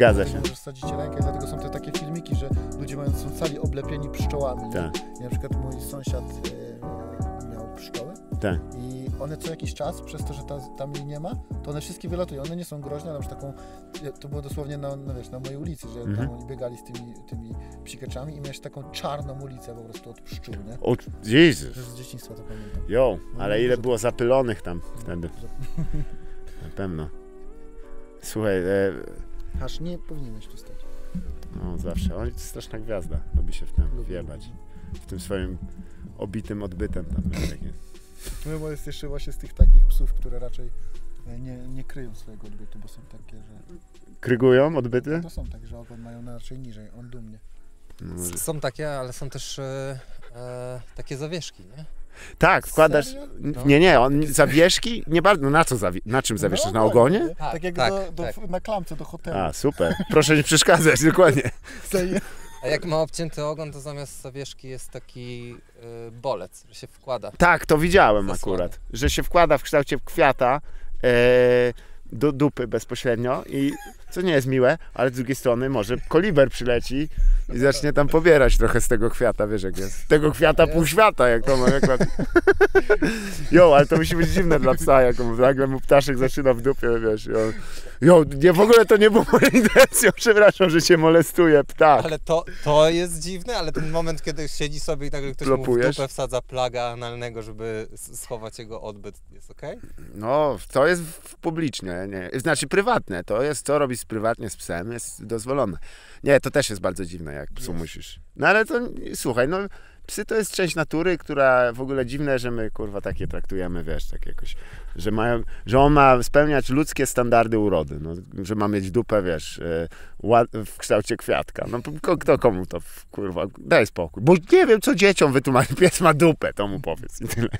Zgadza się. Możesz wsadzić rękę, dlatego są te takie filmiki, że ludzie są cali oblepieni pszczołami. Tak. I na przykład mój sąsiad miał pszczoły. Tak. I one co jakiś czas, przez to, że tam jej nie ma, to one wszystkie wylatują. One nie są groźne, ale już taką, to było dosłownie na mojej ulicy, że tam oni biegali z tymi psikeczami i miałeś taką czarną ulicę po prostu od pszczół, nie? O, Jezus. Z dzieciństwa to pamiętam. Jo, ale ile było zapylonych tam wtedy. Na pewno. Słuchaj, Aż nie powinieneś tu stać. no zawsze. On jest straszna gwiazda. Lubi się w tym wjebać. W tym swoim obitym odbytem tam. Bo jest jeszcze właśnie z tych takich psów, które raczej nie kryją swojego odbytu, bo są takie, że... Krygują odbyty? To są takie, że ogon mają raczej niżej, on dumnie. No, Są takie, ale są też takie zawieszki, nie? tak, wkładasz... Serio? No. Nie, on zawieszki, nie bardzo, no na czym zawieszasz? Na ogonie? Tak jak tak. na klamce do hotelu. A, super. Proszę nie przeszkadzać, dokładnie. A jak ma obcięty ogon, to zamiast zawieszki jest taki bolec, że się wkłada. Tak, to widziałem Zasłania. akurat, że się wkłada w kształcie kwiata do dupy bezpośrednio i co nie jest miłe, ale z drugiej strony może koliber przyleci i zacznie tam pobierać trochę z tego kwiata, wiesz jak jest. Tego kwiata pół świata, jak to ma. Jo, ale to musi być dziwne dla psa, jak nagle mu ptaszek zaczyna w dupie, wiesz. Jo, nie, w ogóle to nie było moją intencją, przepraszam, że cię molestuje, ptak. Ale to jest dziwne, ale ten moment, kiedy siedzi sobie i nagle ktoś mu w Plopujesz? dupę wsadza plaga analnego, żeby schować jego odbyt, jest okej? No, to jest publicznie, nie, znaczy prywatne, to jest, co robisz prywatnie z psem, jest dozwolone. Nie, to też jest bardzo dziwne, jak psu musisz. No ale to, słuchaj, no, psy to jest część natury, która w ogóle dziwne, że my, kurwa, takie traktujemy, wiesz, tak jakoś, że on ma spełniać ludzkie standardy urody, no, że ma mieć dupę, wiesz, w kształcie kwiatka. No, kto komu to, kurwa, daj spokój. Bo nie wiem, co dzieciom wytłumaczyć, pies ma dupę, to mu powiedz i tyle.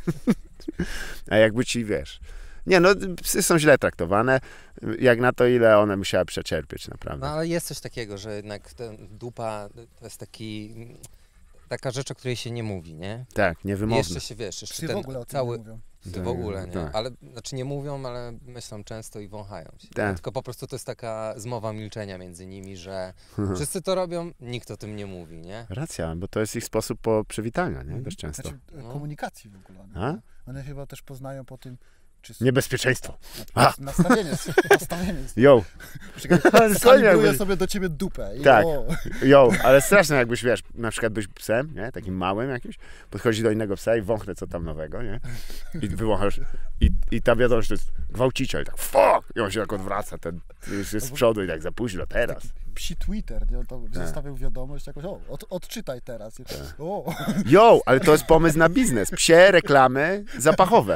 A jakby ci, wiesz... Nie, no psy są źle traktowane, jak na to, ile one musiały przecierpieć, naprawdę. No ale jest coś takiego, że jednak ten dupa to jest taka rzecz, o której się nie mówi, nie? Tak, niewymowne. Jeszcze się, wiesz, jeszcze Psy ten w ogóle o tym cały... nie mówią. W ogóle, nie? Tak. Ale, znaczy nie mówią, ale myślą często i wąchają się. Tak. Tylko po prostu to jest taka zmowa milczenia między nimi, że wszyscy to robią, nikt o tym nie mówi, nie? Racja, bo to jest ich sposób przywitania, nie? Też często. Znaczy, komunikacji w ogóle. A? No. One chyba też poznają po tym, czy... Niebezpieczeństwo. Nastawienie. Jo. Skalibruje sobie do ciebie dupę. Tak. Jo, ale straszne jakbyś, wiesz, na przykład byś psem, nie? Takim małym jakimś, podchodzi do innego psa i wąchnę co tam nowego, nie? I wyłąchasz. I ta wiadomość to jest gwałciciel, tak fuck! I on się tak odwraca, ten już jest z przodu i tak za późno, teraz. Psi Twitter, nie? On to zostawiał wiadomość jakoś, odczytaj teraz. O. Jo, ale to jest pomysł na biznes. Psie reklamy zapachowe.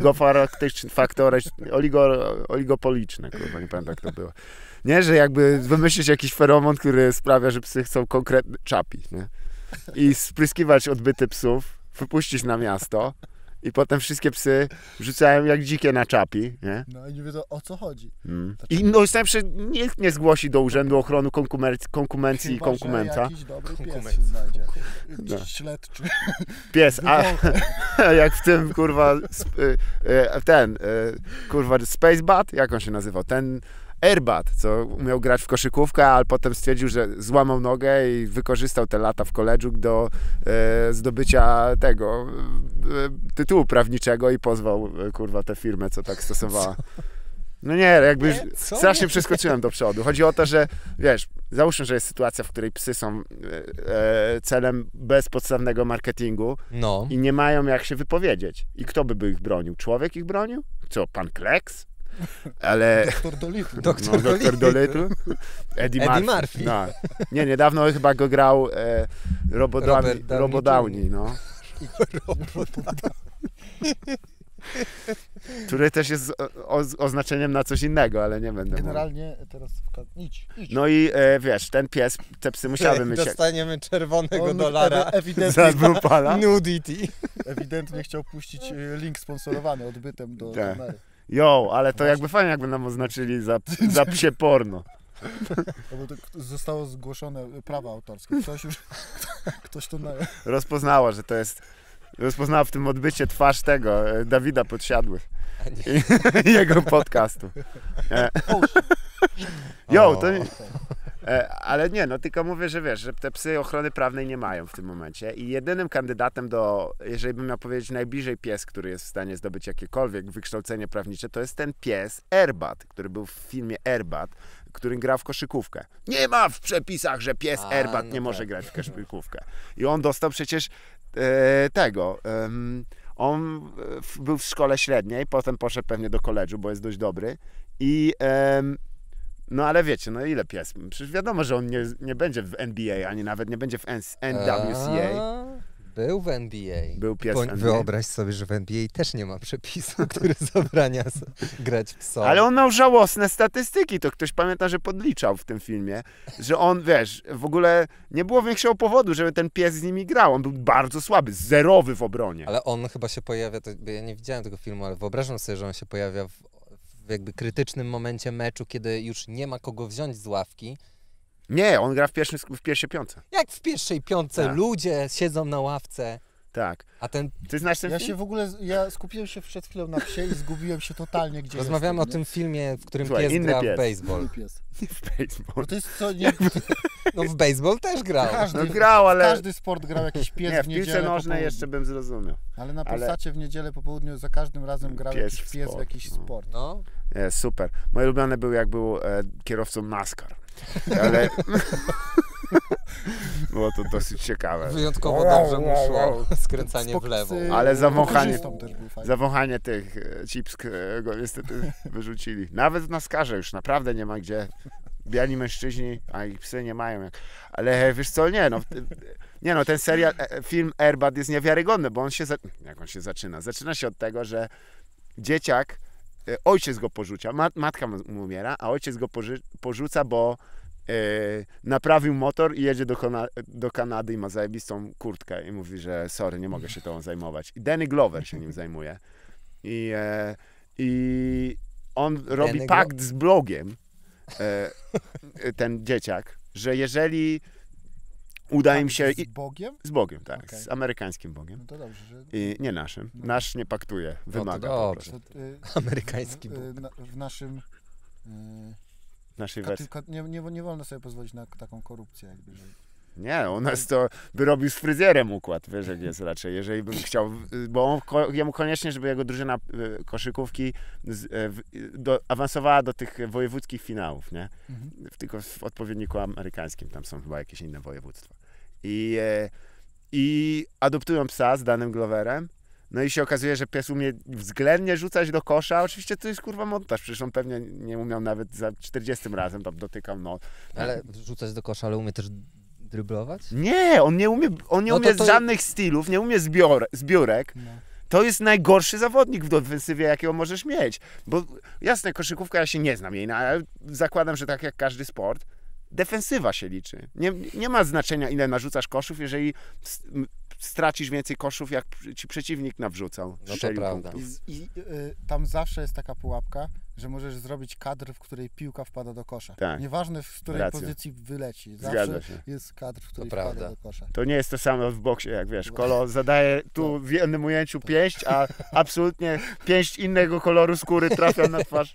Oligopoliczne, kurwa, nie pamiętam jak to było. Nie, że jakby wymyślić jakiś feromon, który sprawia, że psy chcą konkretny czapi, nie? I spryskiwać odbyty psów, wypuścić na miasto i potem wszystkie psy rzucają jak dzikie na czapi, nie? No i nie wiedzą, o co chodzi. I no najlepsze, nikt nie zgłosi do Urzędu Ochrony Konkurencji i Konkumenta. Jakiś dobry pies się znajdzie. No. Śledczy. Pies, a jak w tym, kurwa, kurwa, Spacebat, jak on się nazywał? Ten Airbat, co umiał grać w koszykówkę, ale potem stwierdził, że złamał nogę i wykorzystał te lata w koledżu do zdobycia tego tytułu prawniczego i pozwał, kurwa, tę firmę, co tak stosowała. No nie, jakby strasznie przeskoczyłem do przodu. Chodzi o to, że wiesz, załóżmy, że jest sytuacja, w której psy są celem bezpodstawnego marketingu i nie mają jak się wypowiedzieć. I kto by ich bronił? Człowiek ich bronił? Co, pan Kleks? Ale... Doktor Dolittle. Doktor Dolittle. Eddie Murphy. No. Nie, niedawno chyba go grał Robert Downey, no. Który też jest oznaczeniem na coś innego, ale nie będę Generalnie teraz idź. No i wiesz, ten pies, te psy musiały mieć... Dostaniemy czerwonego dolara ewidentnie za Brupala. nudity. Ewidentnie chciał puścić link sponsorowany odbytem do kamery. Jo, ale to jakby fajnie, jakby nam oznaczyli za psie porno. No bo to zostało zgłoszone prawa autorskie. Ktoś to rozpoznała, że to jest... Rozpoznała w tym odbycie twarz tego, Dawida Podsiadłych. I jego podcastu. Jo, to nie... Ale nie, no tylko mówię, że wiesz, że te psy ochrony prawnej nie mają w tym momencie i jedynym kandydatem do, jeżeli bym miał powiedzieć najbliżej pies, który jest w stanie zdobyć jakiekolwiek wykształcenie prawnicze, to jest ten pies Airbat, który był w filmie Airbat, który grał w koszykówkę. Nie ma w przepisach, że pies Airbat nie może grać w koszykówkę. I on dostał przecież on był w szkole średniej, potem poszedł pewnie do koledżu, bo jest dość dobry i no ale wiecie, no ile pies? Przecież wiadomo, że on nie będzie w NBA, ani nawet nie będzie w NWCA. Był w NBA. Był pies w NBA. Wyobraź sobie, że w NBA też nie ma przepisu, który zabrania grać psom. Ale on miał żałosne statystyki, to ktoś pamięta, że podliczał w tym filmie, że on, wiesz, w ogóle nie było większego powodu, żeby ten pies z nimi grał. On był bardzo słaby, zerowy w obronie. Ale on chyba się pojawia, ja nie widziałem tego filmu, ale wyobrażam sobie, że on się pojawia w jakby krytycznym momencie meczu, kiedy już nie ma kogo wziąć z ławki. Nie, on gra w pierwszej piątce. Jak w pierwszej piątce Tak. ludzie siedzą na ławce, Tak. a ten... Ty znasz ten film? Ja skupiłem się przed chwilą na psie i zgubiłem się totalnie, gdzie Rozmawiamy jestem, o tym filmie, w którym Słuchaj, pies inny gra pies. w baseball. Pies. W baseball. No to jest co, nie, No w baseball też grał. każdy, No grał, ale... każdy sport grał jakiś pies Nie, w w niedzielę piłce po nożnej południu. jeszcze bym zrozumiał. Ale na ale- Polsacie w niedzielę po południu za każdym razem grał Pies jakiś w pies w sport, jakiś no. sport. No. Nie, super. Moje ulubione był, jak był kierowcą NASCAR. Ale... Było to dosyć ciekawe. Wyjątkowo dobrze mu szło skręcanie w lewo. Ale zawąchanie- motorzystą też był fajny. Zawąchanie tych chips go niestety wyrzucili. Nawet w NASCARze już naprawdę nie ma gdzie. Biali mężczyźni, a ich psy nie mają. Ale wiesz co, nie no, ten serial, film Airbat jest niewiarygodny, bo on się, jak on się zaczyna? Zaczyna się od tego, że dzieciak, ojciec go porzucia, matka mu umiera, a ojciec go porzuca, bo naprawił motor i jedzie do Kanady i ma zajebistą kurtkę i mówi, że sorry, nie mogę się tobą zajmować. I Danny Glover się nim zajmuje. I on robi pakt z blogiem, ten dzieciak, że jeżeli uda im się... Z Bogiem? Z Bogiem, tak. Okej. Z amerykańskim Bogiem. No to dobrze, że... I nie naszym. Nasz nie paktuje. Wymaga po dobrze. prostu. To, Amerykański Bóg. w naszym... Naszej wersji. nie wolno sobie pozwolić na taką korupcję. Jakby, że... Nie, u nas to by robił z fryzjerem układ, wiesz jak jest raczej, jeżeli bym chciał, bo jemu koniecznie, żeby jego drużyna koszykówki awansowała do tych wojewódzkich finałów, nie? Tylko w odpowiedniku amerykańskim, tam są chyba jakieś inne województwa. I adoptują psa z Danem Gloverem, no i się okazuje, że pies umie względnie rzucać do kosza. Oczywiście to jest kurwa montaż, przecież on pewnie nie umiał nawet za 40 razem, tam dotykał, no. Ale rzucać do kosza, ale umie też dryblować? Nie, on nie umie No to- żadnych stylów, nie umie zbiórek. No. To jest najgorszy zawodnik w ofensywie, jakiego możesz mieć. Bo jasne, koszykówka, ja się nie znam jej, no, ale zakładam, że tak jak każdy sport, defensywa się liczy. Nie ma znaczenia, ile narzucasz koszów, jeżeli stracisz więcej koszów, jak ci przeciwnik nawrzucał. to strzelił prawda. punktów. Tam zawsze jest taka pułapka, że możesz zrobić kadr, w której piłka wpada do kosza. Tak. Nieważne, w której Racja. pozycji wyleci. Zgadza Zawsze się. jest kadr, w której To wpada prawda. do kosza. To nie jest to samo w boksie, jak wiesz, Kolo zadaje tu w jednym ujęciu pięść, a absolutnie pięść innego koloru skóry trafia na twarz.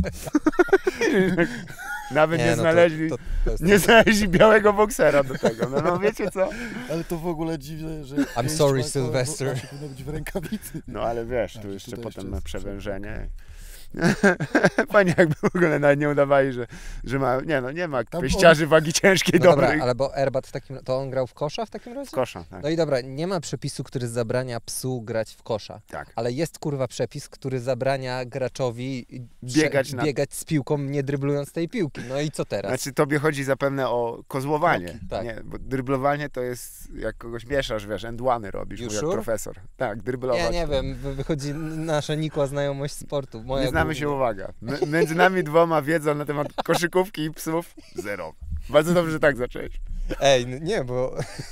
Nawet nie znaleźli... To jest... Nie znaleźli białego boksera do tego. No wiecie co? Ale to w ogóle dziwne, że... I'm sorry, Sylvester. Powinno być w rękawicy. No ale wiesz, Tak, tu że jeszcze tutaj potem jeszcze na jest przewężenie. Fajnie jakby w ogóle nawet nie udawali, że ma... Nie ma Tam pięściarzy wagi ciężkiej No dobra, dobrej. ale bo Airbat w takim... To on grał w kosza w takim razie? Kosza, tak. No i dobra, nie ma przepisu, który zabrania psu grać w kosza. Tak. Ale jest kurwa przepis, który zabrania graczowi Biegać z piłką, nie dryblując tej piłki. No i co teraz? Znaczy tobie chodzi zapewne o kozłowanie. Tak. Nie, bo dryblowanie to jest, jak kogoś mieszasz, wiesz, endłany robisz, You jak sure? profesor. Tak, dryblować. Ja nie to. wiem, wychodzi nasza nikła znajomość sportu. Moja Nie znamy głównie. się, uwaga. Między nami dwoma wiedza na temat koszykówki i psów zero. Bardzo dobrze, że tak zacząłeś. Ej, nie, bo...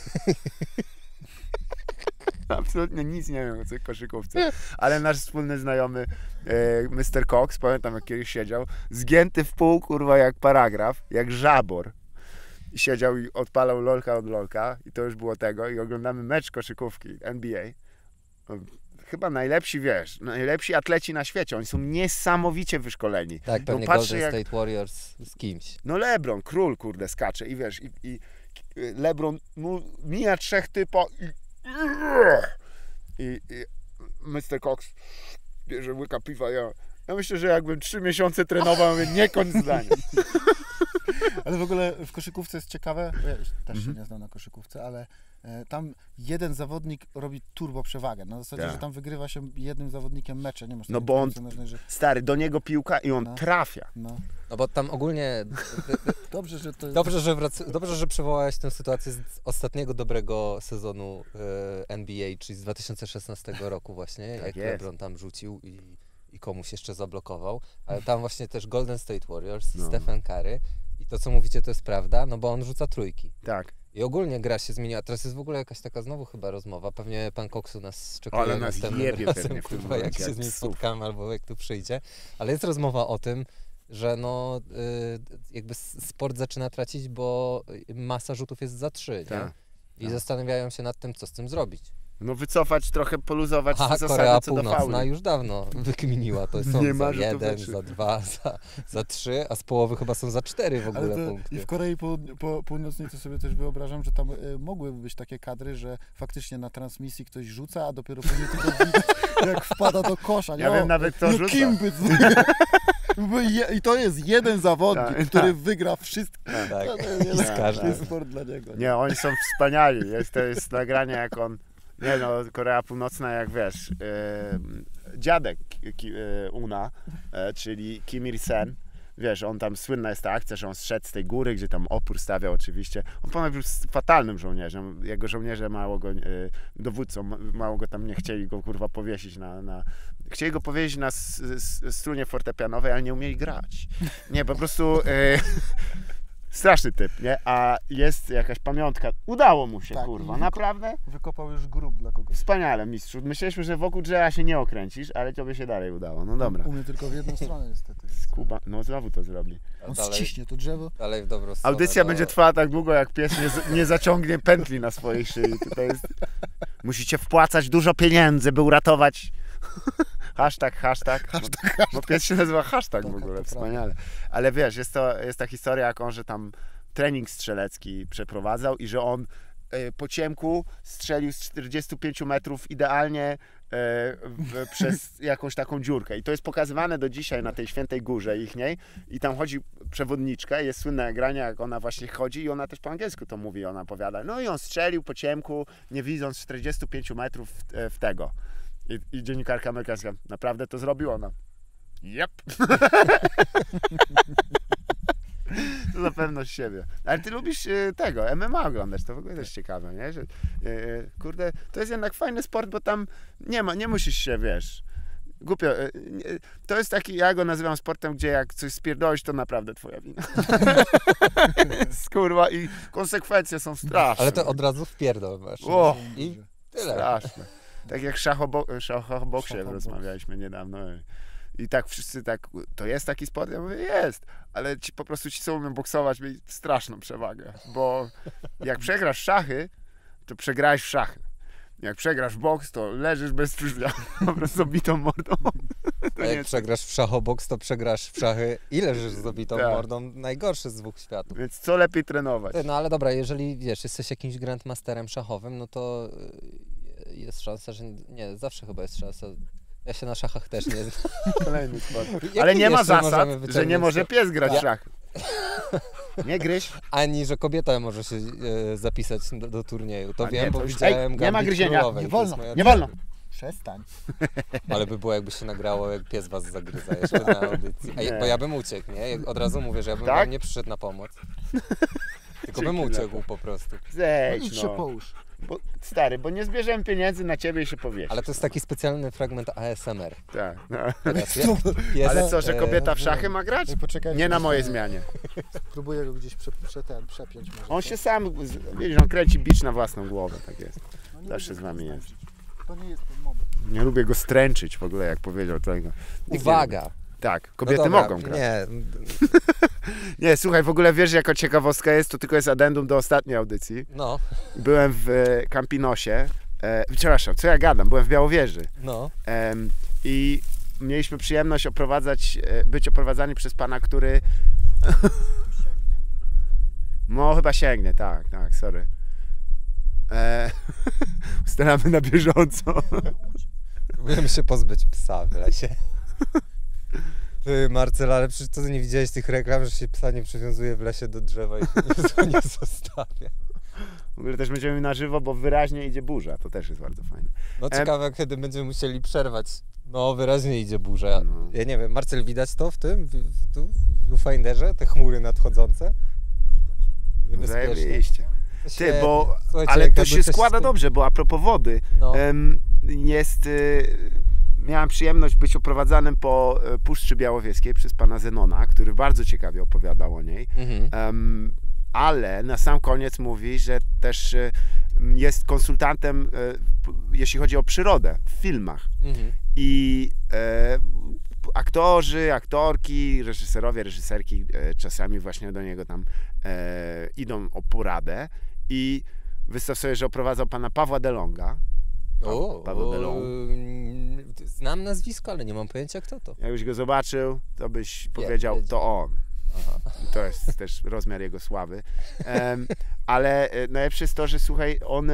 Absolutnie nic nie wiem o tej koszykówce. Ale nasz wspólny znajomy Mr. Cox, pamiętam jak kiedyś siedział, zgięty w pół, kurwa, jak paragraf, jak żabor. I siedział i odpalał lolka od lolka i to już było tego. I oglądamy mecz koszykówki NBA. chyba najlepsi, wiesz, najlepsi atleci na świecie. Oni są niesamowicie wyszkoleni. Tak, No pewnie patrzę, Golden jak- State Warriors z kimś. No LeBron, król, kurde, skacze i wiesz, i LeBron mija 3 typa i Mr. Cox bierze łyka piwa. Ja myślę, że jakbym 3 miesiące trenował, mówię, nie kończ zdania. Ale w ogóle w koszykówce jest ciekawe, bo ja też się nie znam na koszykówce, ale tam jeden zawodnik robi turbo przewagę. Na zasadzie, Tak. że tam wygrywa się jednym zawodnikiem mecze. Nie masz No takiej bo on- piłce nożnej, że... Stary, do niego piłka i on No. trafia. No. No bo tam ogólnie Dobrze, że to... dobrze, że przywołałeś tę sytuację z ostatniego dobrego sezonu NBA, czyli z 2016 roku właśnie, jak jest. LeBron tam rzucił i komuś jeszcze zablokował, ale tam właśnie też Golden State Warriors i No. Stephen Curry i to co mówicie to jest prawda, no bo on rzuca trójki. Tak. I ogólnie gra się zmieniła. Teraz jest w ogóle jakaś taka znowu chyba rozmowa. Pewnie pan Koksu nas czekuje Ale nas następnym jebie razem, pewnie w tym kurwa, jak momencie, się jak z nim psów. spotkamy albo jak tu przyjdzie. Ale jest rozmowa o tym, że no jakby sport zaczyna tracić, bo masa rzutów jest za 3, nie? Tak, I tak. zastanawiają się nad tym, co z tym zrobić. No wycofać trochę, poluzować A te Korea zasady co do Północna fauli. już dawno wykminiła. To są Nie ma za rzutów 1, za 3. za 2, za 3, a z połowy chyba są za 4 w Ale ogóle to punkty. i w Korei Północnej to sobie też wyobrażam, że tam mogłyby być takie kadry, że faktycznie na transmisji ktoś rzuca, a dopiero później tylko widać, jak wpada do kosza. Nie? Ja wiem nawet kto no rzuca. kim by... I to jest jeden zawodnik, Tak, który tak. wygra wszystko. Tak, To jest- i z każdym. To jest sport dla niego. Nie, oni są wspaniali. To jest nagranie, jak on... Nie no, Korea Północna, jak wiesz, dziadek Una, czyli Kim Il-sen, wiesz, on tam słynna jest ta akcja, że on zszedł z tej góry, gdzie tam opór stawiał oczywiście. On ponoć był fatalnym żołnierzem. Jego żołnierze mało go, dowódcą, mało go tam nie chcieli go kurwa powiesić na chcieli go powiesić na strunie fortepianowej, ale nie umieli grać. Nie, po prostu... Straszny typ, nie? A jest jakaś pamiątka. Udało mu się, Tak, kurwa, i- naprawdę? Wykopał już grób dla kogoś. Wspaniale, mistrzu. Myśleliśmy, że wokół drzewa się nie okręcisz, ale tobie się dalej udało. No dobra. Umie tylko w jedną stronę niestety. Kuba, no znowu to zrobi. A On dalej, ściśnie to drzewo. dalej w dobrą stronę. Audycja do- będzie trwała tak długo, jak pies nie zaciągnie pętli na swojej szyi. Tutaj jest... Musicie wpłacać dużo pieniędzy, by uratować... Hashtag. Bo pies się nazywa hashtag w Tak, ogóle, to wspaniale. Ale wiesz, jest ta historia, jak on, że tam trening strzelecki przeprowadzał i że on po ciemku strzelił z 45 metrów idealnie przez jakąś taką dziurkę. I to jest pokazywane do dzisiaj na tej Świętej Górze ichniej. I tam chodzi przewodniczka, jest słynne nagranie, jak ona właśnie chodzi i ona też po angielsku to mówi, ona opowiada. No i on strzelił po ciemku, nie widząc 45 metrów w tego. I dziennikarka amerykańska, naprawdę to zrobił ona. Yep. To na pewność siebie. Ale ty lubisz tego, MMA oglądać, to w ogóle też ciekawe, nie? Że, kurde, to jest jednak fajny sport, bo tam nie musisz się, wiesz, głupio. To jest taki, ja go nazywam sportem, gdzie jak coś spierdolisz, to naprawdę twoja wina. Kurwa, i konsekwencje są straszne. Ale to od razu wpierdol masz. O, I tyle. straszne. Tak jak szachoboksie Szachoboksie. rozmawialiśmy niedawno. I tak wszyscy tak, to jest taki sport? Ja mówię, jest, ale po prostu ci, co umieją boksować, mieli straszną przewagę, bo jak przegrasz szachy, to przegrałeś w szachy. Jak przegrasz w boks, to leżysz bez drzwi, po prostu bitą mordą. A jak przegrasz w szachoboks, to przegrasz w szachy i leżysz z zabitą Tak. mordą. Najgorszy z dwóch światów. Więc co lepiej trenować? No ale dobra, jeżeli wiesz, jesteś jakimś grandmasterem szachowym, no to jest szansa, że nie, zawsze chyba jest szansa. Ja się na szachach też nie znam. Kolejny sport. Jaki Ale nie ma jeszcze zasad, możemy że nie wyciągnąć może to- pies grać w Ja- szachy. Nie gryź. Ani, że kobieta może się zapisać do turnieju. To A wiem, nie, bo to już- widziałem Ej, nie ma Gambit gryzienia, Królowej, nie to jest wolno, moja Nie wolno. Przestań. Ale by było, jakby się nagrało, jak pies was zagryza jeszcze na audycji. Nie. Bo ja bym uciekł, nie? Od razu mówię, że ja bym Tak? wam nie przyszedł na pomoc. Tylko bym Dzięki uciekł za po prostu. Zejdź, Idź się no. połóż. Bo, stary, bo nie zbierzemy pieniędzy na ciebie i się powiesisz. Ale to jest taki specjalny fragment ASMR. Tak, no. Teraz pies, Ale co, że kobieta w szachy ma grać? Ej, poczekajcie, Nie na mojej zmianie. Próbuję go gdzieś przepiąć może. On się sam, widzisz, on kręci bicz na własną głowę, tak jest. No nie zawsze lubię z wami go jest. stręczyć. To nie jest ten moment. Nie lubię go stręczyć w ogóle, jak powiedział tego. Nikt Uwaga! nie lubi. Tak, No kobiety dobra, mogą grać. Nie, Nie, słuchaj, w ogóle wiesz, jako ciekawostka jest, to tylko jest addendum do ostatniej audycji. no. Byłem w Campinosie Przepraszam, co ja gadam? Byłem w Białowieży. No. I mieliśmy przyjemność być oprowadzani przez pana, który... No chyba sięgnie, tak, sorry. Staramy na bieżąco. Próbujemy się pozbyć psa w lesie. Ty, Marcel, ale przecież to nie widziałeś tych reklam, że się psa nie przywiązuje w lesie do drzewa i się nie zostawia. W ogóle też będziemy na żywo, bo wyraźnie idzie burza. To też jest bardzo fajne. No ciekawe, kiedy będziemy musieli przerwać. No, wyraźnie idzie burza. No. Ja nie wiem, Marcel, widać to w tym? Tu w viewfinderze? Te chmury nadchodzące? Niebezpiecznie. Zajebiście. Ty, bo... Słuchajcie, Ale jak to jakby się coś składa dobrze, bo a propos wody, No. miałem przyjemność być oprowadzanym po Puszczy Białowieskiej przez pana Zenona, który bardzo ciekawie opowiadał o niej. Ale na sam koniec mówi, że też jest konsultantem, jeśli chodzi o przyrodę w filmach. I aktorzy, aktorki, reżyserowie, reżyserki czasami właśnie do niego tam idą o poradę i wystaw sobie, że oprowadzał pana Pawła Delonga. Paweł Delong. Znam nazwisko, ale nie mam pojęcia, kto to. Jakbyś go zobaczył, to byś powiedział, to on. Aha. To jest też rozmiar jego sławy. Ale najlepsze jest to, że słuchaj, on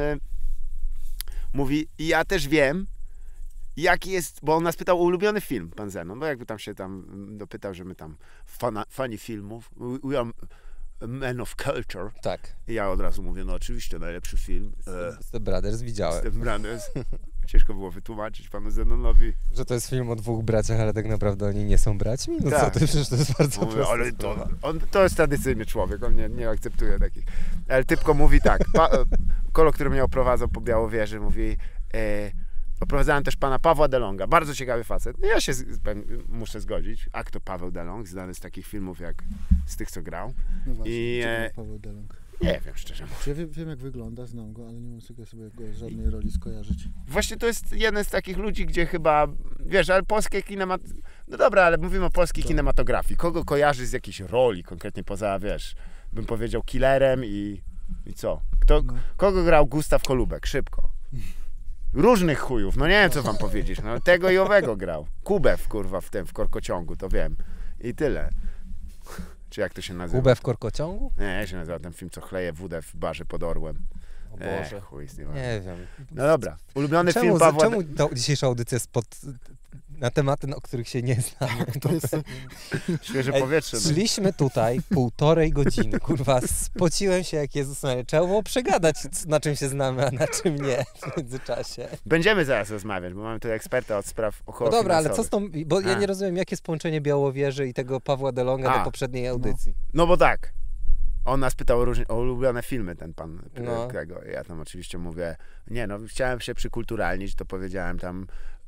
mówi, i ja też wiem, jaki jest, bo on nas pytał o ulubiony film, pan Zenon, bo jakby tam się dopytał, że my tam fani filmów, we are men of culture. Tak. I ja od razu mówię, no oczywiście, najlepszy film. Step Brothers widziałem. Step Brothers. Ciężko było wytłumaczyć panu Zenonowi. Że to jest film o dwóch braciach, ale tak naprawdę oni nie są braćmi? No Tak. co ty, przecież to jest bardzo proste. Ale to jest tradycyjny człowiek, on nie akceptuje takich. Ale typko mówi tak, kolo, który mnie oprowadzał po Białowieży, mówi, oprowadzałem też pana Pawła Delonga, bardzo ciekawy facet. Ja się muszę zgodzić, a kto Paweł Delong, znany z takich filmów jak z tych, co grał. No właśnie, I Paweł Delong. nie wiem, szczerze mówiąc. Ja wiem jak wygląda, znam go, ale nie mam sobie go żadnej roli skojarzyć. Właśnie to jest jeden z takich ludzi, gdzie chyba, wiesz, ale polskie no dobra, ale mówimy o polskiej kinematografii. Kogo kojarzy z jakiejś roli, konkretnie poza, wiesz, bym powiedział Killerem i co? Kogo grał Gustaw Kolubek? Szybko. Różnych chujów, no nie wiem, co wam powiedzieć. No tego i owego grał. Kubew, kurwa, w Korkociągu, to wiem. I tyle. Czy jak to się nazywa? Kubę w Korkociągu? Nie, jak się nazywa ten film, co chleje wódę w barze pod Orłem. O Boże. Chuj z Nie wiem. No dobra, ulubiony film Czemu Pawła... ta dzisiejsza audycja jest na tematy, o których się nie znamy? To jest... Świeże powietrze. Szliśmy tutaj 1,5 godziny, kurwa, spociłem się jak Jezus Maria. Trzeba było przegadać, na czym się znamy, a na czym nie w międzyczasie. Będziemy zaraz rozmawiać, bo mamy tu eksperta od spraw około No dobra, ale co finansowych. z tą... Bo ja nie rozumiem, jakie jest połączenie Białowieży i tego Pawła Delonga do poprzedniej audycji. No bo tak, on nas pytał o ulubione filmy, ten pan tego. Ja tam oczywiście mówię, nie no, chciałem się przykulturalnić, to powiedziałem tam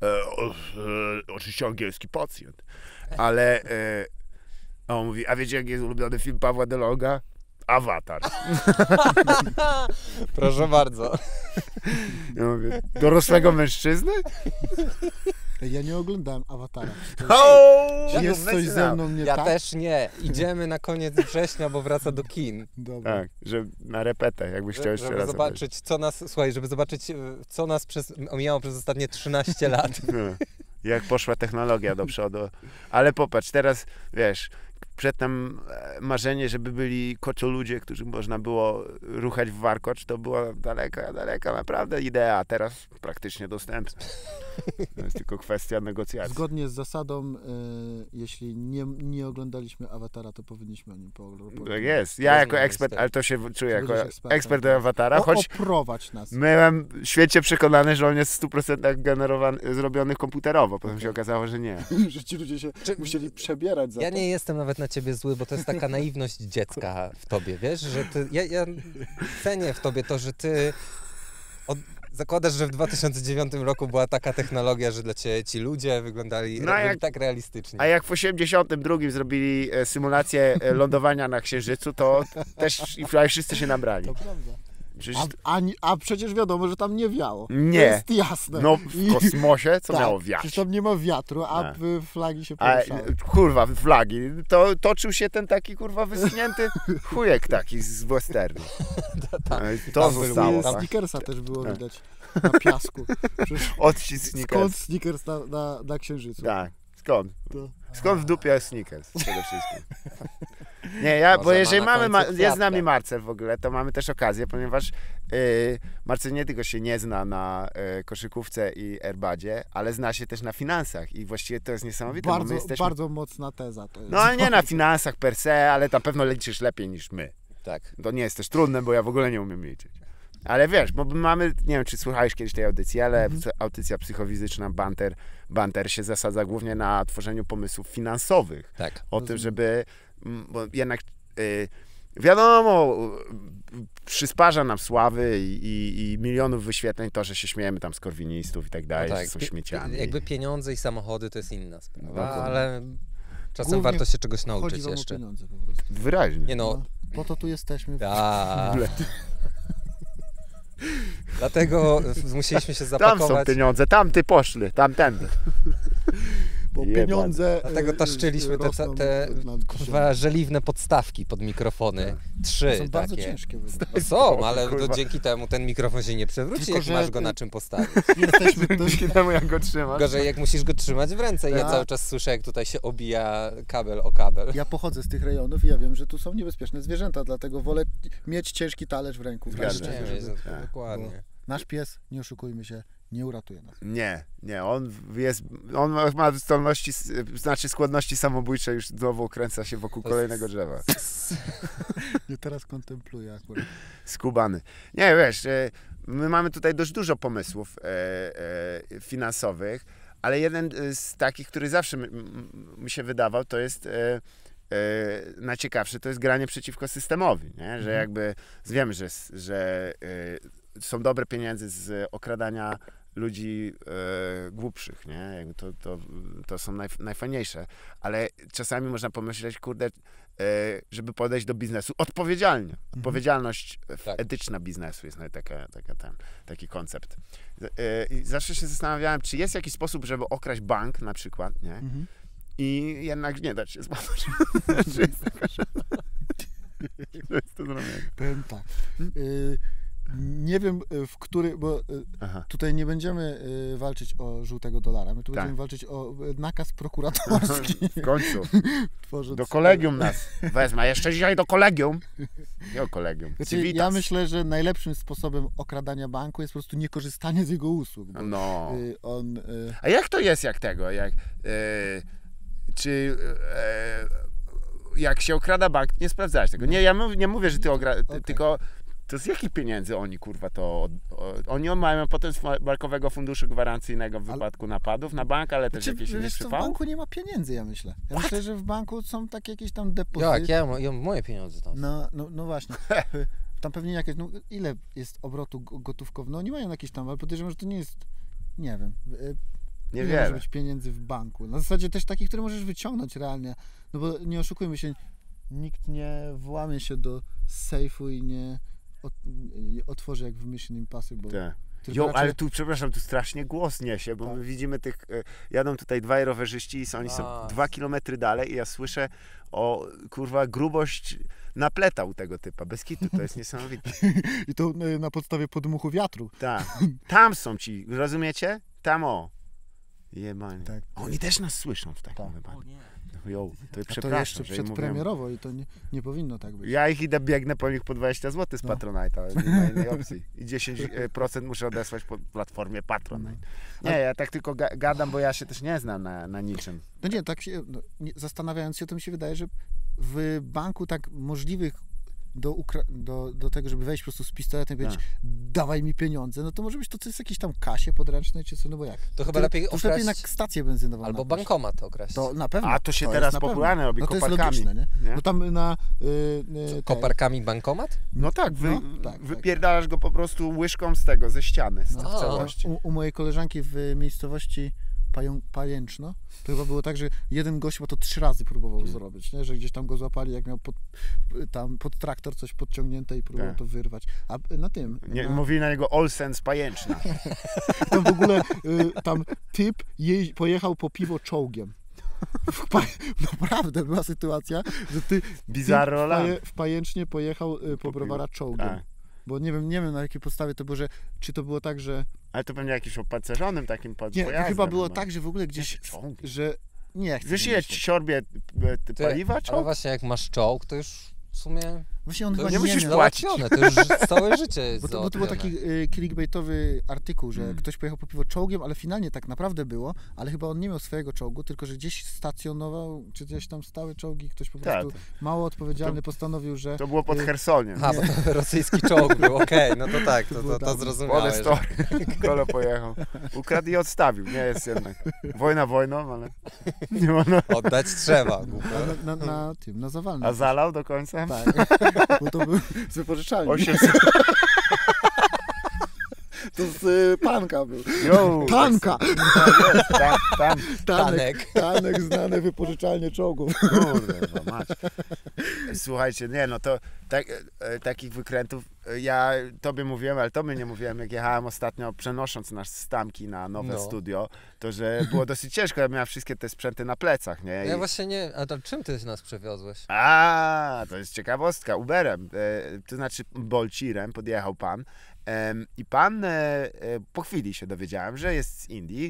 oczywiście angielski pacjent, ale on mówi, a wiecie jaki jest ulubiony film Pawła Delonga? Awatar. Proszę bardzo. Ja mówię, dorosłego mężczyzny? Ja nie oglądałem Awatara. Czy Jest coś ze mną nie Ja tak? też nie. Idziemy na koniec września, bo wraca do kin. Dobra. Tak, że na repetę, jakbyś chciał jeszcze Żeby raz zobaczyć, co nas omijało przez ostatnie 13 lat. jak poszła technologia do przodu. Ale popatrz, teraz wiesz, przedtem marzenie, żeby byli koczoludzie, którzy można było ruchać w warkocz, to była daleka naprawdę idea, a teraz praktycznie dostępna. To jest tylko kwestia negocjacji. Zgodnie z zasadą, jeśli nie oglądaliśmy Awatara, to powinniśmy o nim pooglądać. Tak jest. Ja jako ekspert, ale to się czuję jako ekspert do Awatara, choć oprowadź nas. byłem świecie przekonany, że on jest w 100% zrobiony komputerowo. Potem się okazało, że nie. Że ci ludzie się musieli przebierać za Ja to. nie jestem nawet na ciebie zły, bo to jest taka naiwność dziecka w tobie, wiesz, że ty, ja cenię w tobie to, że ty zakładasz, że w 2009 roku była taka technologia, że dla ciebie ci ludzie wyglądali tak realistycznie. A jak w 82 zrobili symulację lądowania na Księżycu, to też wszyscy się nabrali. To prawda. Przecież... A przecież wiadomo, że tam nie wiało. Nie. To jest jasne. No w kosmosie co tak, miało wiać? Przecież tam nie ma wiatru, a flagi się A, poruszały. kurwa, flagi. To toczył się ten taki, kurwa wyschnięty chujek taki z westernu. To zostało. Z Tak? Snickersa też było widać na piasku. Odcisk Snickers. Skąd Snickers na Księżycu? Tak, skąd? To... Skąd w dupie jest Snickers przede wszystkim? Nie, bo jeżeli jest z nami Marcel w ogóle, to mamy też okazję, ponieważ Marcel nie tylko się nie zna na koszykówce i airbadzie, ale zna się też na finansach i właściwie to jest niesamowite. Bardzo, bo my jesteśmy... bardzo mocna teza to jest. No ale nie na finansach per se, ale na pewno liczysz lepiej niż my. Tak. To nie jest też trudne, bo ja w ogóle nie umiem liczyć. Ale wiesz, bo mamy, nie wiem czy słuchałeś kiedyś tej audycji, ale audycja psychofizyczna Banter się zasadza głównie na tworzeniu pomysłów finansowych. Tak. O tym, żeby, bo jednak wiadomo, przysparza nam sławy i milionów wyświetleń to, że się śmiejemy tam z korwinistów i tak dalej, No tak. że są śmieciami. Jakby pieniądze i samochody to jest inna sprawa, No, ale czasem Głównie warto się czegoś Chodzi nauczyć wam jeszcze. o pieniądze po prostu. Wyraźnie. Nie no, Po to tu jesteśmy. Dlatego musieliśmy się Tam zapakować. są pieniądze, tamty poszli, tamtędy. Bo Jebane. pieniądze Dlatego taszczyliśmy rosną te nad kurwa, żeliwne podstawki pod mikrofony. 3 Są bardzo takie. ciężkie. No są, ale Kurwa. dzięki temu ten mikrofon się nie przewróci, Tylko, jak że- masz go na czym postawić. Jesteśmy też... Dzięki temu jak go trzymasz. Gorzej jak musisz go trzymać w ręce i ja Tak. cały czas słyszę, jak tutaj się obija kabel o kabel. Ja pochodzę z tych rejonów i ja wiem, że tu są niebezpieczne zwierzęta, dlatego wolę mieć ciężki talerz w ręku. Zgadza Wreszcie, się. Nie, żeby- Tak. dokładnie. Nasz pies, nie oszukujmy się, nie uratuje nas. Nie, on ma zdolności, znaczy skłonności samobójcze, już znowu kręca się wokół kolejnego drzewa. Nie, teraz kontempluję akurat. Skubany. Nie, wiesz, my mamy tutaj dość dużo pomysłów finansowych, ale jeden z takich, który zawsze mi się wydawał, to jest najciekawszy, to jest granie przeciwko systemowi, nie? Że jakby wiemy, że są dobre pieniądze z okradania ludzi głupszych, nie? Jakby to są najfajniejsze, ale czasami można pomyśleć, kurde, żeby podejść do biznesu odpowiedzialnie. Odpowiedzialność etyczna biznesu jest taki koncept. I zawsze się zastanawiałem, czy jest jakiś sposób, żeby okraść bank na przykład, nie? I jednak nie dać się złapać. Czy jest taka szansa? Że jest to zrobione. Powiem tak. Nie wiem, w który, bo tutaj nie będziemy walczyć o żółtego dolara, my tu będziemy walczyć o nakaz prokuratorski. W końcu. Tworząc... Do kolegium nas wezmę. Jeszcze dzisiaj do kolegium. Nie o kolegium. Znaczy, ja myślę, że najlepszym sposobem okradania banku jest po prostu niekorzystanie z jego usług. Bo no. On, A jak to jest jak tego? Jak się okrada bank, nie sprawdzałeś tego. Nie, ja nie mówię, że ty tylko to z jakich pieniędzy oni kurwa to... Oni mają potem z Bankowego Funduszu Gwarancyjnego w wypadku napadów na bank, ale też jakieś inne w przypał? banku nie ma pieniędzy, ja myślę. Ja myślę, że w banku są takie jakieś tam depozyty. Jak? Ja mam moje pieniądze tam. No właśnie. Tam pewnie jakieś, ile jest obrotu gotówkowego? No nie mają jakieś tam, ale podejrzewam, że to nie jest, nie wiem. Nie może być pieniędzy w banku. Na zasadzie też takich, które możesz wyciągnąć realnie. No bo nie oszukujmy się, nikt nie włamie się do sejfu i nie otworzy jak w Mission Impossible. Tak. Raczej... ale tu, przepraszam, tu strasznie głos niesie, bo my widzimy tych, jadą tutaj dwaj rowerzyści i oni są 2 kilometry dalej i ja słyszę o, kurwa, grubość napletał tego typa, bez kitu, to jest niesamowite. I to na podstawie podmuchu wiatru. Tak, tam są ci, rozumiecie? Tam jebanie. Tak. Oni też nas słyszą w takim wypadku. To to jeszcze przedpremierowo i to nie powinno tak być. Ja biegnę po nich po 20 zł z Patronite'a, nie ma innej opcji. I 10% muszę odesłać po platformie Patronite. Nie, ja tak tylko gadam, bo ja się też nie znam na niczym. No nie, tak się, zastanawiając się, to mi się wydaje, że w banku tak możliwych do tego, żeby wejść po prostu z pistoletem i powiedzieć, dawaj mi pieniądze, no to może być to coś w jakiejś tam kasie podręcznej, czy co, no bo jak? To chyba lepiej okraść... lepiej na stację benzynową albo napaść. bankomat okraść. To na pewno. A to się teraz popularne robi no to koparkami. jest logiczne, nie? No tam na... Koparkami bankomat? No tak, tak, wypierdalasz go po prostu łyżką z tego, ze ściany, z całości. U mojej koleżanki w miejscowości pajęczno, to chyba było tak, że jeden gość chyba to 3 razy próbował zrobić, nie? Że gdzieś tam go złapali, jak miał pod traktor coś podciągnięte i próbował to wyrwać. A na tym... Mówili na niego Olsen z pajęczna. Tam w ogóle tam typ pojechał po piwo czołgiem. Naprawdę była sytuacja, że typ w Pajęcznie pojechał po browara czołgiem. Tak. Bo nie wiem na jakiej podstawie to było, że czy to było tak, że... Ale to pewnie jakimś opancerzonym takim pojazdem. Nie, chyba było tak, że w ogóle gdzieś, że... Nie chcę. Wiesz ile siorbie paliwa czołg? Ale właśnie jak masz czołg, to już w sumie... Właśnie on to chyba nie musisz płacić. To już całe życie jest bo to był taki clickbaitowy artykuł, że ktoś pojechał po piwo czołgiem, ale finalnie tak naprawdę było, ale chyba on nie miał swojego czołgu, tylko że gdzieś stacjonował, czy gdzieś tam stały czołgi, ktoś po prostu mało odpowiedzialny postanowił, że... To było pod Chersoniem. Bo to rosyjski czołg był, okej, no to tak, to zrozumiałeś. Kolo pojechał. Ukradł i odstawił, nie jest jednak. Wojna wojną, ale nie można... Oddać trzeba. Na Zawalnym. A zalał do końca? Tak. Bo to był z wypożyczalni. 800. To z Panka był. Yo, Panka! Tanek znane wypożyczalnie czołgów. Kurde, mać. Słuchajcie, nie no to takich wykrętów ja tobie mówiłem, ale tobie nie mówiłem, jak jechałem ostatnio przenosząc nasz stamki na nowe studio, to że było dosyć ciężko, ja miałem wszystkie te sprzęty na plecach, nie? Ja właśnie nie, a to czym ty nas przewiozłeś? To jest ciekawostka, Uberem, to znaczy Bolcirem podjechał pan i pan po chwili się dowiedziałem, że jest z Indii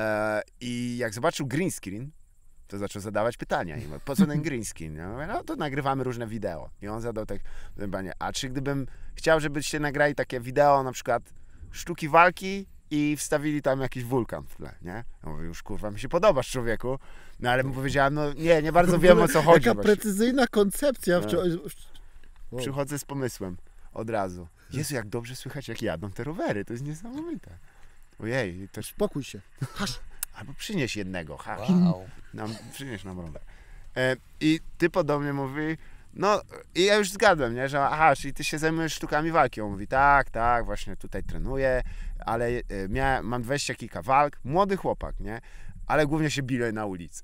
i jak zobaczył green screen, to zaczął zadawać pytania. I mówi, po co ten green screen? Ja mówię, no to nagrywamy różne wideo. I on zadał tak pytanie, a czy gdybym chciał, żebyście nagrali takie wideo, na przykład sztuki walki i wstawili tam jakiś wulkan w tle, nie? Ja mówię, już kurwa, mi się podobasz, człowieku. No ale mu powiedziałem, no nie bardzo wiem, o co chodzi. Jaka precyzyjna koncepcja. Przychodzę z pomysłem od razu. Jezu, jak dobrze słychać, jak jadą te rowery, to jest niesamowite. Ojej, też... Spokój się. Hasz. Albo przynieś jednego, hasz. Wow. Przynieś nam rower. I ty podobnie mówi, no i ja już zgadłem, nie, że aha, czyli ty się zajmujesz sztukami walki. On mówi, tak, właśnie tutaj trenuję, ale mam 20 kilka walk, młody chłopak, nie? Ale głównie się bile na ulicy.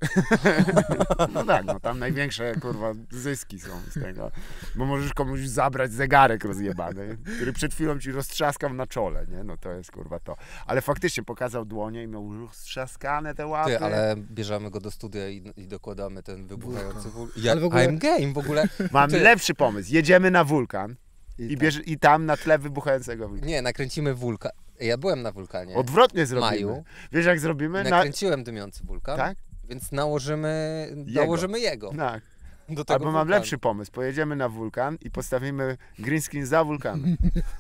No tak, no tam największe, kurwa, zyski są z tego. Bo możesz komuś zabrać zegarek rozjebany, który przed chwilą ci roztrzaskał na czole, nie? No to jest, kurwa, to. Ale faktycznie pokazał dłonie i miał roztrzaskane te łapy. Ale bierzemy go do studia i dokładamy ten wybuchający wulkan. I'm game w ogóle. Mam lepszy pomysł. Jedziemy na wulkan i tam na tle wybuchającego wulkanu. Nie, nakręcimy wulkan. Ja byłem na wulkanie. Odwrotnie zrobimy. Maju. Wiesz jak zrobimy? Nakręciłem dymiący wulkan. Tak? Więc nałożymy jego. Tak. Do tego Albo mam wulkanu. lepszy pomysł. Pojedziemy na wulkan i postawimy green screen za wulkanem.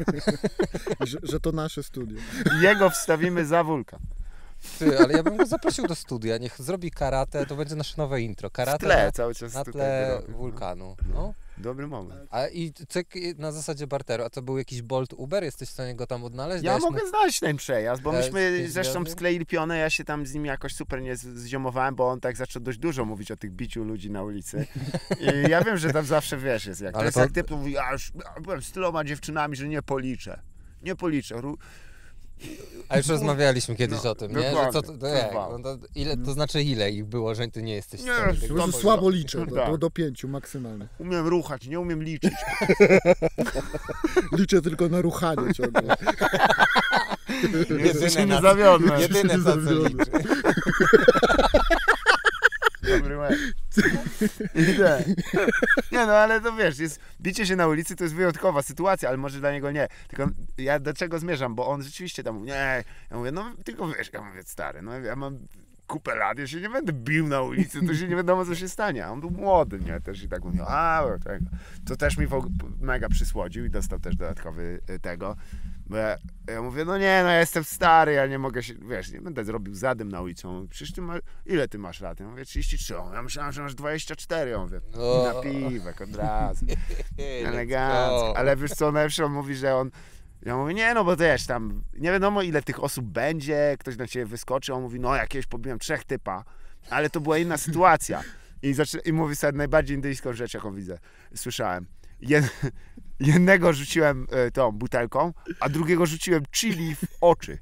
że to nasze studio. I jego wstawimy za wulkan. Ty, ale ja bym go zaprosił do studia. Niech zrobi karate, to będzie nasze nowe intro. Karate w tle, cały czas na tle wulkanu. No. Dobry moment. A i cyk na zasadzie barteru. A to był jakiś Bolt Uber? Jesteś w stanie go tam odnaleźć? Ja mogę znaleźć ten przejazd, bo myśmy zresztą skleili pionę, ja się tam z nim jakoś super nie zziomowałem, bo on tak zaczął dość dużo mówić o tych biciu ludzi na ulicy. I ja wiem, że tam zawsze, wiesz, jest jak. Jak typ mówi, ja już byłem z tyloma dziewczynami, że nie policzę. A już rozmawialiśmy kiedyś o tym, nie? Że co ile, to znaczy ile ich było, że ty nie jesteś w stanie tego powiedzieć? Słabo liczę, do 5 maksymalnie. Umiem ruchać, nie umiem liczyć. Liczę tylko na ruchanie ciągle. Jedyne co liczy. Dobry łeb. Nie no, ale to wiesz, bicie się na ulicy to jest wyjątkowa sytuacja, ale może dla niego nie. Tylko ja do czego zmierzam, bo on rzeczywiście tam mówi, nie, ja mówię, no tylko wiesz, ja mówię, stary, no ja mam kupę lat, ja się nie będę bił na ulicy, to się nie wiadomo co się stanie. A on był młody, nie, też i tak mówił, tego. To też mi mega przysłodził i dostał też dodatkowy tego. Bo ja mówię, no ja jestem stary, ja nie mogę się, wiesz, nie będę zrobił zadym na ulicą. Przecież ile ty masz lat? Ja mówię, 33. Ja myślałem, że masz 24. Ja mówię, na piwek od razu. Elegancko. Ale wiesz co, najlepsze on mówi, że ja mówię, nie no, bo wiesz, tam nie wiadomo ile tych osób będzie, ktoś na ciebie wyskoczy, on mówi, no jakiegoś pobiłem 3 typa, ale to była inna sytuacja. I mówi sobie najbardziej indyjską rzecz, jaką słyszałem. Jednego rzuciłem tą butelką, a drugiego rzuciłem chili w oczy.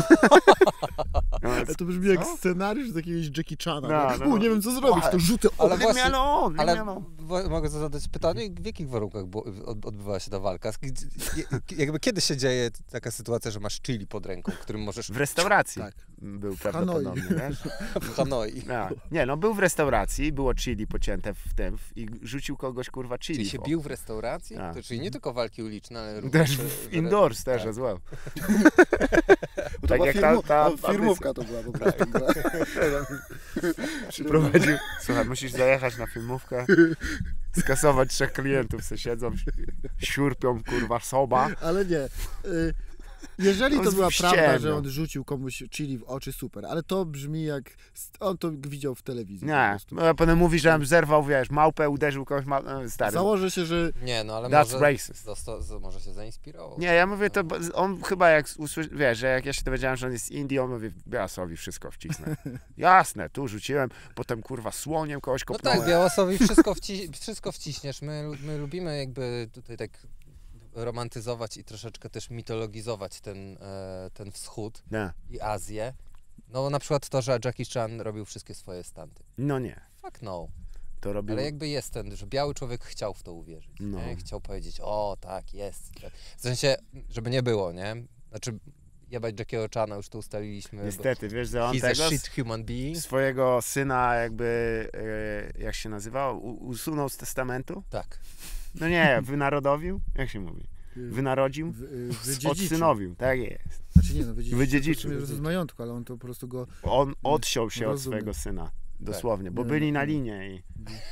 Ale to brzmi jak scenariusz z jakiegoś Jackie Chana. No. Nie wiem, co zrobić, to rzucę Ale oczy. właśnie, Ale mogę zadać pytanie, w jakich warunkach odbywała się ta walka? Jakby kiedy się dzieje taka sytuacja, że masz chili pod ręką, którym możesz... w restauracji Tak. był W prawdopodobnie, wiesz? W Hanoi. Nie, no był w restauracji, było chili pocięte w tym i rzucił kogoś, kurwa, chili. Czyli się bił w restauracji? Tak. To czyli nie tylko walki uliczne, ale również... Też w indoors też as well. Bo to Tak była jak ta firmówka to była po prostu. Przyprowadził. Słuchaj, musisz zajechać na filmówkę, skasować 3 klientów, co siedzą, siurpią, kurwa, soba. Ale nie. Jeżeli On to była ściemniał. prawda, że on rzucił komuś chili w oczy, super, ale to brzmi jak on to widział w telewizji. po Nie, prostu. a potem mówi, że zerwał, wiesz, małpę, uderzył kogoś, stary. Założę się, że Nie, no ale That's może, racist. może się zainspirował. Nie, ja mówię, to on chyba jak usłyszy, wiesz, że jak ja się dowiedziałem, że on jest z Indii, on mówi, Białasowi wszystko wcisnę. Jasne, tu rzuciłem, potem kurwa słoniem kogoś No kopnąłem. tak, Białasowi wszystko wciśniesz. My lubimy jakby tutaj tak romantyzować i troszeczkę też mitologizować ten wschód Nie. i Azję. No na przykład to, że Jackie Chan robił wszystkie swoje stunty. No nie, Fuck no. to robił... Ale jakby jest ten, że biały człowiek chciał w to uwierzyć. No. Nie? Chciał powiedzieć, o tak, jest. W sensie, żeby nie było, nie? Znaczy, jebać Jackiego Chana, już to ustaliliśmy. Niestety, wiesz, że on He's a tego shit human being. swojego syna jakby, jak się nazywał, usunął z testamentu? Tak. No nie, wynarodowił? Jak się mówi? Wynarodził? wydziedziczył. Odsynowił, tak jest. Znaczy nie, no Wydziedziczył. z majątku, ale on to po prostu go... On odciął się od Rozumiem. swojego syna, dosłownie, bo No, byli no. na linie i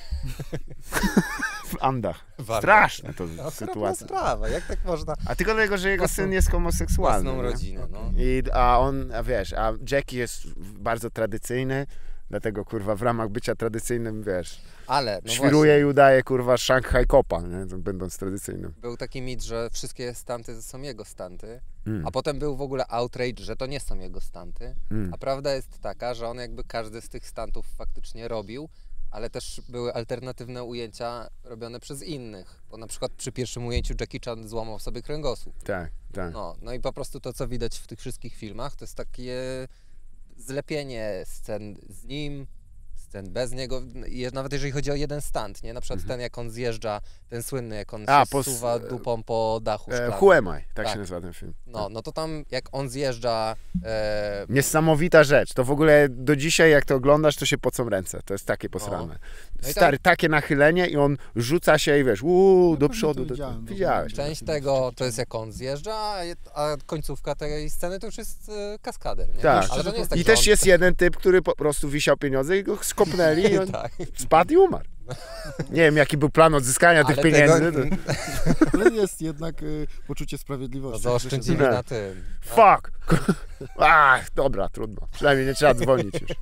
w Andach. Warto. Straszne to Okropna sytuacja. sprawa, jak tak można? A tylko dlatego, że jego Własną- syn jest homoseksualny. Własną nie? rodzinę, no. A wiesz, a Jackie jest bardzo tradycyjny, dlatego kurwa w ramach bycia tradycyjnym, wiesz, Ale, no świruje właśnie, i udaje kurwa Shanghai Kopa, nie? Będąc tradycyjnym. był taki mit, że wszystkie stunty to są jego stunty, Mm. a potem był w ogóle outrage, że to nie są jego stunty. Mm. A prawda jest taka, że on jakby każdy z tych stuntów faktycznie robił, ale też były alternatywne ujęcia robione przez innych. Bo na przykład przy pierwszym ujęciu Jackie Chan złamał sobie kręgosłup. Tak, tak. No i po prostu to, co widać w tych wszystkich filmach, to jest takie zlepienie scen z nim, scen bez niego, nawet jeżeli chodzi o jeden stunt, nie? Na przykład ten, jak on zjeżdża, ten słynny, jak on się zsuwa dupą po dachu szklanym. Who am I? Tak Tak. się nazywa ten film. No to tam, jak on zjeżdża... Niesamowita rzecz. To w ogóle do dzisiaj, jak to oglądasz, to się pocą ręce. To jest takie posrane. No i Stary, takie nachylenie i on rzuca się i wiesz, do pewnie przodu. to widziałem, Widziałeś. Część tego to jest jak on zjeżdża, a końcówka tej sceny to już jest kaskader, nie? Tak. Ale to nie jest tak, I że też on... jest jeden typ, który po prostu wisiał pieniądze i go skopnęli i on Tak. spadł i umarł. Nie wiem, jaki był plan odzyskania tych Ale pieniędzy. tego- Ale jest jednak poczucie sprawiedliwości. No, zaoszczędzili Nie. na tym. Fuck! Ach, dobra, trudno. Przynajmniej nie trzeba dzwonić już.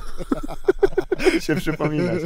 się przypominać.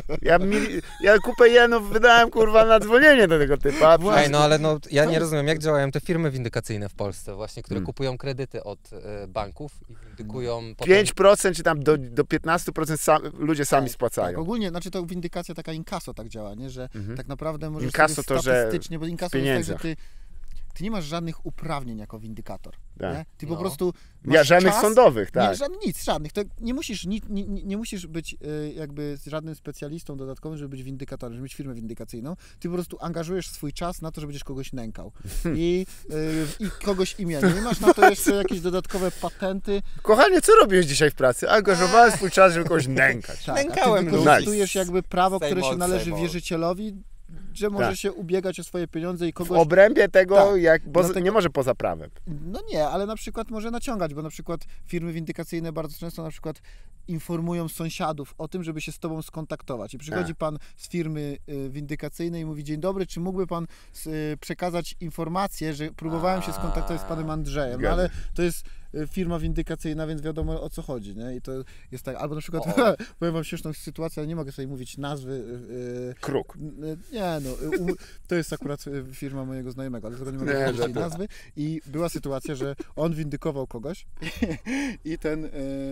Ja kupę jenów wydałem, kurwa, na dzwonienie do tego typa. Ej, no ale no, ja nie rozumiem, jak działają te firmy windykacyjne w Polsce właśnie, które kupują kredyty od banków i windykują potem... 5% czy tam do 15% ludzie sami Tak, spłacają. ogólnie, znaczy to windykacja taka inkaso tak działa, nie? Że tak naprawdę możesz Inkasso sobie to, że statystycznie, bo inkaso jest tak, pieniędzach. że ty nie masz żadnych uprawnień jako windykator. Tak. Nie? Ty No. po prostu Ja masz żadnych czas, sądowych, Nie, tak. nic, żadnych. To nie musisz, nie musisz być jakby żadnym specjalistą dodatkowym, żeby być windykatorem, żeby mieć firmę windykacyjną. Ty po prostu angażujesz swój czas na to, że będziesz kogoś nękał. I kogoś imieniem. I masz na to jeszcze jakieś dodatkowe patenty. Kochanie, co robisz dzisiaj w pracy? Angażowałem swój czas, żeby kogoś nękać. Tak, Nękałem a ty ludzi. wykorzystujesz jakby prawo, które Same się old, należy same old. wierzycielowi, że może Tak. się ubiegać o swoje pieniądze i W kogoś... obrębie tego, Tak. bo Dlatego- nie może poza prawem. No nie, ale na przykład może naciągać, bo na przykład firmy windykacyjne bardzo często na przykład informują sąsiadów o tym, żeby się z tobą skontaktować. I przychodzi pan z firmy windykacyjnej i mówi: dzień dobry, czy mógłby pan przekazać informację, że próbowałem się skontaktować z panem Andrzejem, no ale to jest firma windykacyjna, więc wiadomo o co chodzi, nie? I to jest tak, albo na przykład, powiem wam śmieszną sytuację, ale nie mogę sobie mówić nazwy. Kruk. Nie, no, to jest akurat firma mojego znajomego, ale tego nie mogę Nie, powiedzieć tej żartuję. nazwy. I była sytuacja, że on windykował kogoś i ten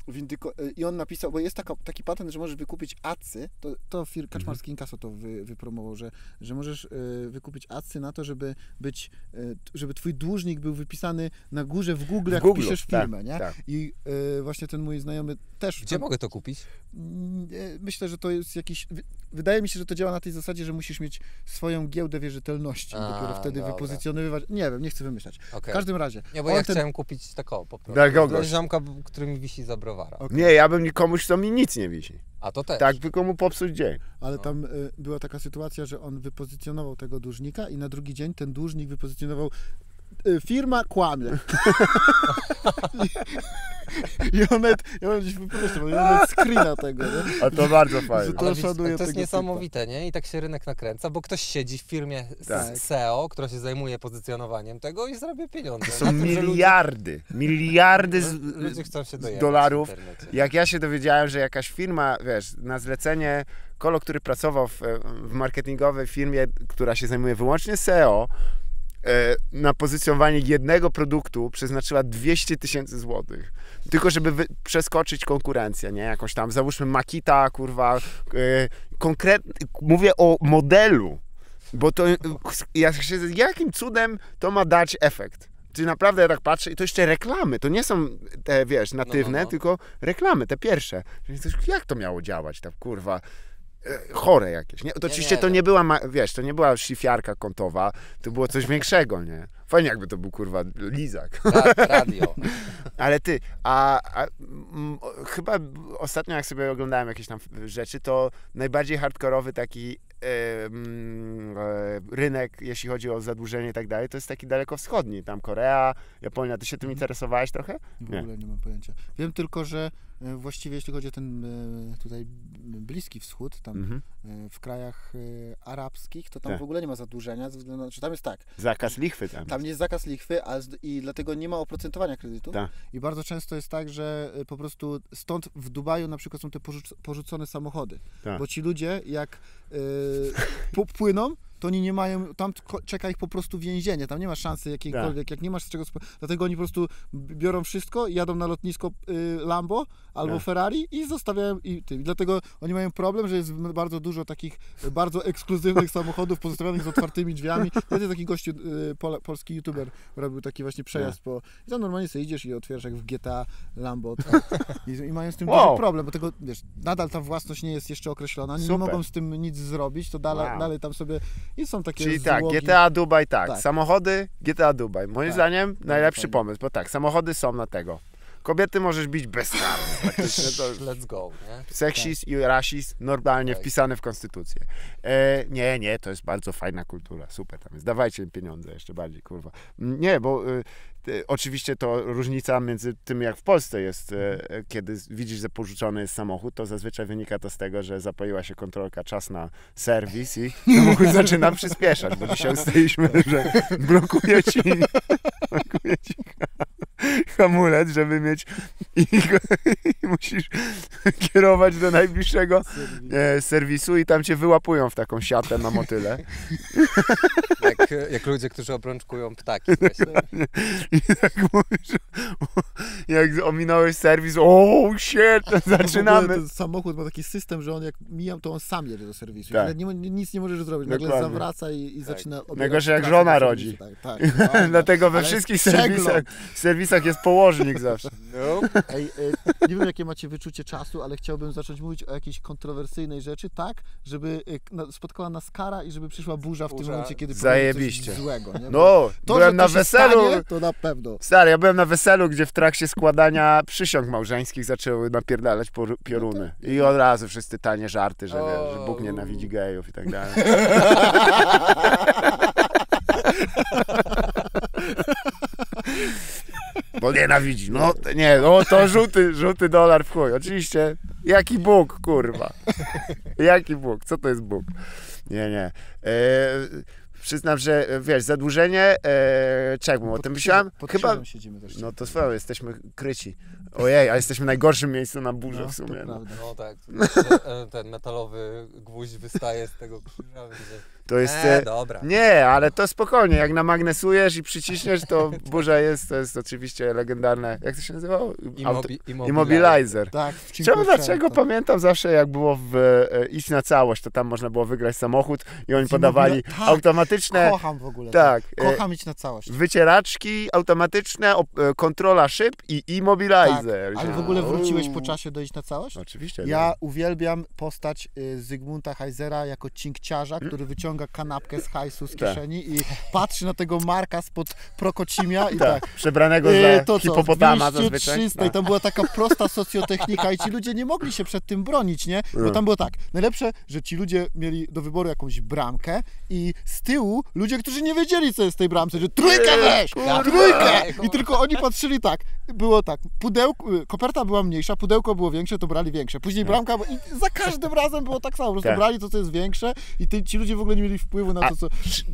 I on napisał, bo jest taki patent, że możesz wykupić adsy, to Kaczmarski Inkasso to wypromował, że możesz wykupić adsy na to, żeby twój dłużnik był wypisany na górze w Google, jak piszesz firmę, nie? Tak. I właśnie ten mój znajomy też... Gdzie mogę to kupić? Myślę, że to jest jakiś... Wydaje mi się, że to działa na tej zasadzie, że musisz mieć swoją giełdę wierzytelności, dopiero wtedy wypozycjonowywać. Nie wiem, nie chcę wymyślać. Okay. W każdym razie. Nie, bo ja chciałem kupić po prostu. Dla kogoś. Dla ziomka, który mi wisi za browara. Okay. Nie, ja bym komuś, co mi nic nie wisi. A to też. Tak, tylko mu popsuć dzień. Ale tam była taka sytuacja, że on wypozycjonował tego dłużnika i na drugi dzień ten dłużnik wypozycjonował firma kłamie. I on ja gdzieś wypowiedział, ja nawet screena tego, nie? A to bardzo fajne. To jest niesamowite, nie? I tak się rynek nakręca, bo ktoś siedzi w firmie SEO, która się zajmuje pozycjonowaniem tego i zarabia pieniądze. To są miliardy ludzie chcą się dolarów. Jak ja się dowiedziałem, że jakaś firma, wiesz, na zlecenie Kolo, który pracował w marketingowej firmie, która się zajmuje wyłącznie SEO, na pozycjonowanie jednego produktu przeznaczyła 200 000 złotych. Tylko żeby przeskoczyć konkurencję, nie? Jakąś tam, załóżmy Makita, kurwa, konkretnie, mówię o modelu, bo to, jakim cudem to ma dać efekt? Czy naprawdę ja tak patrzę i to jeszcze reklamy, to nie są te, wiesz, natywne, tylko reklamy, te pierwsze. Jak to miało działać, tak, kurwa? Chore jakieś, nie? To oczywiście to nie była, wiesz, to nie była szyfiarka kątowa, to było coś większego, nie? Fajnie jakby to był, kurwa, lizak. Radio. Ale ty, chyba ostatnio jak sobie oglądałem jakieś tam rzeczy, to najbardziej hardkorowy taki rynek, jeśli chodzi o zadłużenie i tak dalej, to jest taki dalekowschodni, tam Korea, Japonia. Ty się tym interesowałeś trochę? W ogóle nie mam pojęcia. Wiem tylko, że właściwie jeśli chodzi o ten tutaj Bliski Wschód, tam w krajach arabskich, to tam w ogóle nie ma zadłużenia, ze względu na, że tam jest tak. Zakaz lichwy tam. Tam jest zakaz lichwy, i dlatego nie ma oprocentowania kredytu. Ta. I bardzo często jest tak, że po prostu stąd w Dubaju na przykład są te porzucone samochody. Ta. Bo ci ludzie jak płyną, to oni nie mają, tam czeka ich po prostu więzienie, tam nie ma szansy jakiejkolwiek, jak nie masz z czego, dlatego oni po prostu biorą wszystko, jadą na lotnisko Lambo albo Ferrari i zostawiają dlatego oni mają problem, że jest bardzo dużo takich bardzo ekskluzywnych samochodów pozostawionych z otwartymi drzwiami. Jest taki gościu, polski youtuber, robił taki właśnie przejazd i tam normalnie sobie idziesz i otwierasz jak w GTA Lambo i mają z tym duży problem, bo tego, wiesz, nadal ta własność nie jest jeszcze określona, oni nie mogą z tym nic zrobić, to dalej tam sobie i są takie Czyli złogi. tak, GTA Dubaj, tak. Samochody, GTA Dubaj. Moim zdaniem najlepszy pomysł, bo tak, samochody są na tego. Kobiety możesz bić bezkarnie. Let's go, nie? Seksizm i rasizm normalnie wpisane w konstytucję. Nie, to jest bardzo fajna kultura, super tam jest. Dawajcie im pieniądze jeszcze bardziej, kurwa. Nie, bo oczywiście to różnica między tym, jak w Polsce jest, kiedy widzisz, że porzucony jest samochód, to zazwyczaj wynika to z tego, że zapaliła się kontrolka, czas na serwis i samochód zaczyna przyspieszać, bo dzisiaj ustaliliśmy, że blokuje ci hamulec, żeby mieć i musisz kierować do najbliższego serwisu i tam cię wyłapują w taką siatę na motyle. Jak ludzie, którzy obrączkują ptaki. I tak mówisz, jak ominąłeś serwis, zaczynamy. Ten samochód ma taki system, że on jak mijam, to on sam jedzie do serwisu. Tak. Nic nie możesz zrobić. Nagle zawraca i zaczyna odbierać. Najgorsze jak żona rodzi. Tak. Dlatego we wszystkich serwisach jest położnik zawsze. Ej, nie wiem, jakie macie wyczucie czasu, ale chciałbym zacząć mówić o jakiejś kontrowersyjnej rzeczy, tak, żeby spotkała nas kara i żeby przyszła burza w tym momencie, kiedy zajebiście. Coś złego. Nie? No, byłem na weselu. To na pewno. Stary, ja byłem na weselu, gdzie w trakcie składania przysiąg małżeńskich zaczęły napierdalać pioruny. I od razu wszyscy tanie żarty, że Bóg nienawidzi gejów i tak dalej. Bo nienawidzi. To żółty dolar w chuj. Oczywiście. Jaki Bóg, kurwa. Jaki Bóg? Co to jest Bóg? Nie. Przyznam, że wiesz, zadłużenie, czego o tym myślałem? Chyba siedzimy też. No to swoje, jesteśmy kryci. Ojej, a jesteśmy w najgorszym miejscu na burzę w sumie. No tak, ten metalowy gwóźdź wystaje z tego krzyża. To jest... Dobra. Nie, ale to spokojnie, jak namagnesujesz i przyciśniesz, to burza to jest oczywiście legendarne, jak to się nazywało? Immobilizer. Tak, Czemu, dlaczego pamiętam zawsze, jak było w Iść na całość, to tam można było wygrać samochód i oni podawali automatyczne... Kocham w ogóle. Tak. Kocham Iść na całość. Wycieraczki automatyczne, kontrola szyb i immobilizer. Tak, ale w ogóle wróciłeś po czasie do Iść na całość? Oczywiście. Ja uwielbiam postać Zygmunta Heisera jako cinkciarza, który wyciąga kanapkę z hajsu z kieszeni i patrzy na tego Marka spod Prokocimia i tak. Przebranego za hipopotama zazwyczaj. I tam była taka prosta socjotechnika i ci ludzie nie mogli się przed tym bronić, nie? Bo tam było tak, najlepsze, że ci ludzie mieli do wyboru jakąś bramkę i z tyłu ludzie, którzy nie wiedzieli, co jest w tej bramce, że trójkę weź! Trójkę! I tylko oni patrzyli tak, było tak, koperta była mniejsza, pudełko było większe, to brali większe. Później bramka, i za każdym razem było tak samo, po prostu brali to, co jest większe i ci ludzie w ogóle nie mieli wpływu na to, co...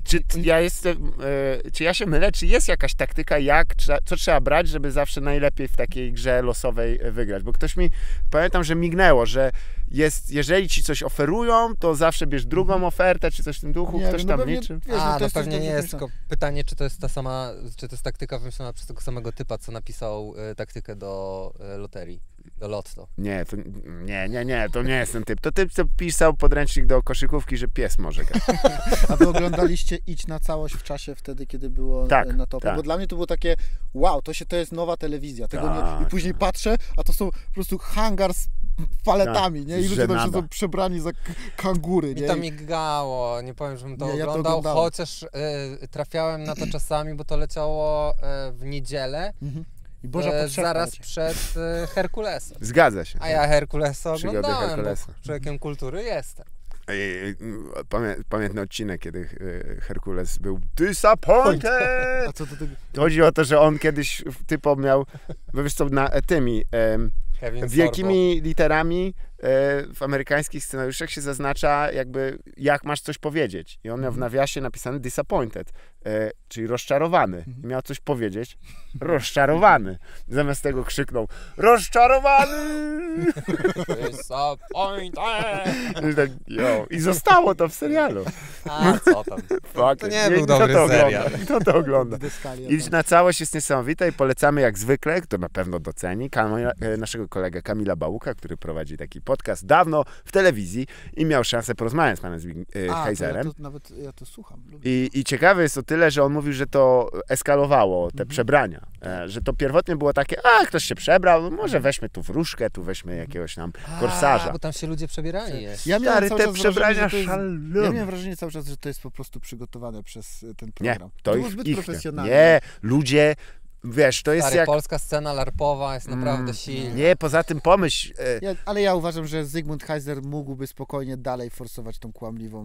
Czy ja się mylę, czy jest jakaś taktyka, co trzeba brać, żeby zawsze najlepiej w takiej grze losowej wygrać? Bo ktoś mi, pamiętam, że mignęło, że jeżeli ci coś oferują, to zawsze bierz drugą ofertę, czy coś w tym duchu, nie, ktoś tam liczy. No pewnie nie jest, tylko pytanie, czy to jest ta sama, czy to jest taktyka wymyślona przez tego samego typa, co napisał taktykę do loterii, do lotto. Nie, to nie jest ten typ. To typ, co pisał podręcznik do koszykówki, że pies może grać. A wy oglądaliście Idź na całość w czasie wtedy, kiedy było na topie? Tak. Bo dla mnie to było takie, wow, to jest nowa telewizja. Tego nie... I później patrzę, a to są po prostu hangar z paletami, nie? I ludzie tam siedzą przebrani za kangury, nie? Mi to migało, nie powiem, żebym to oglądał, chociaż trafiałem na to czasami, bo to leciało w niedzielę. I Boża zaraz przed Herkulesem. Zgadza się. A ja Herkulesa Przygody oglądałem, Herkulesa. bo człowiekiem kultury jestem. Pamiętny odcinek, kiedy Herkules był disappointed. A co do tego? Chodzi o to, że on kiedyś typo miał, wiesz co, tymi wielkimi literami w amerykańskich scenariuszach się zaznacza jakby, jak masz coś powiedzieć. I on miał w nawiasie napisane disappointed, czyli rozczarowany. I miał coś powiedzieć, rozczarowany. Zamiast tego krzyknął, rozczarowany! Disappointed! I zostało to w serialu. A co tam? To nie był dobry serial. I to ogląda. Idź na całość jest niesamowita i polecamy jak zwykle, kto na pewno doceni, naszego kolegę Kamila Bałuka, który prowadzi taki podcast dawno w telewizji i miał szansę porozmawiać z panem Heiserem. Ja to słucham. I ciekawe jest o tyle, że on mówił, że to eskalowało, te przebrania. Że to pierwotnie było takie, ktoś się przebrał, może weźmy tu wróżkę, tu weźmy jakiegoś tam korsarza. Bo tam się ludzie przebierali. Ja miałem te przebrania szalone. Ja miałem wrażenie cały czas, że to jest po prostu przygotowane przez ten program. Nie, to było zbyt profesjonalne. Nie, ludzie... Wiesz, to jest jak... polska scena larpowa jest naprawdę silna. Nie, poza tym pomyśl... Ale ja uważam, że Zygmunt Heiser mógłby spokojnie dalej forsować tą kłamliwą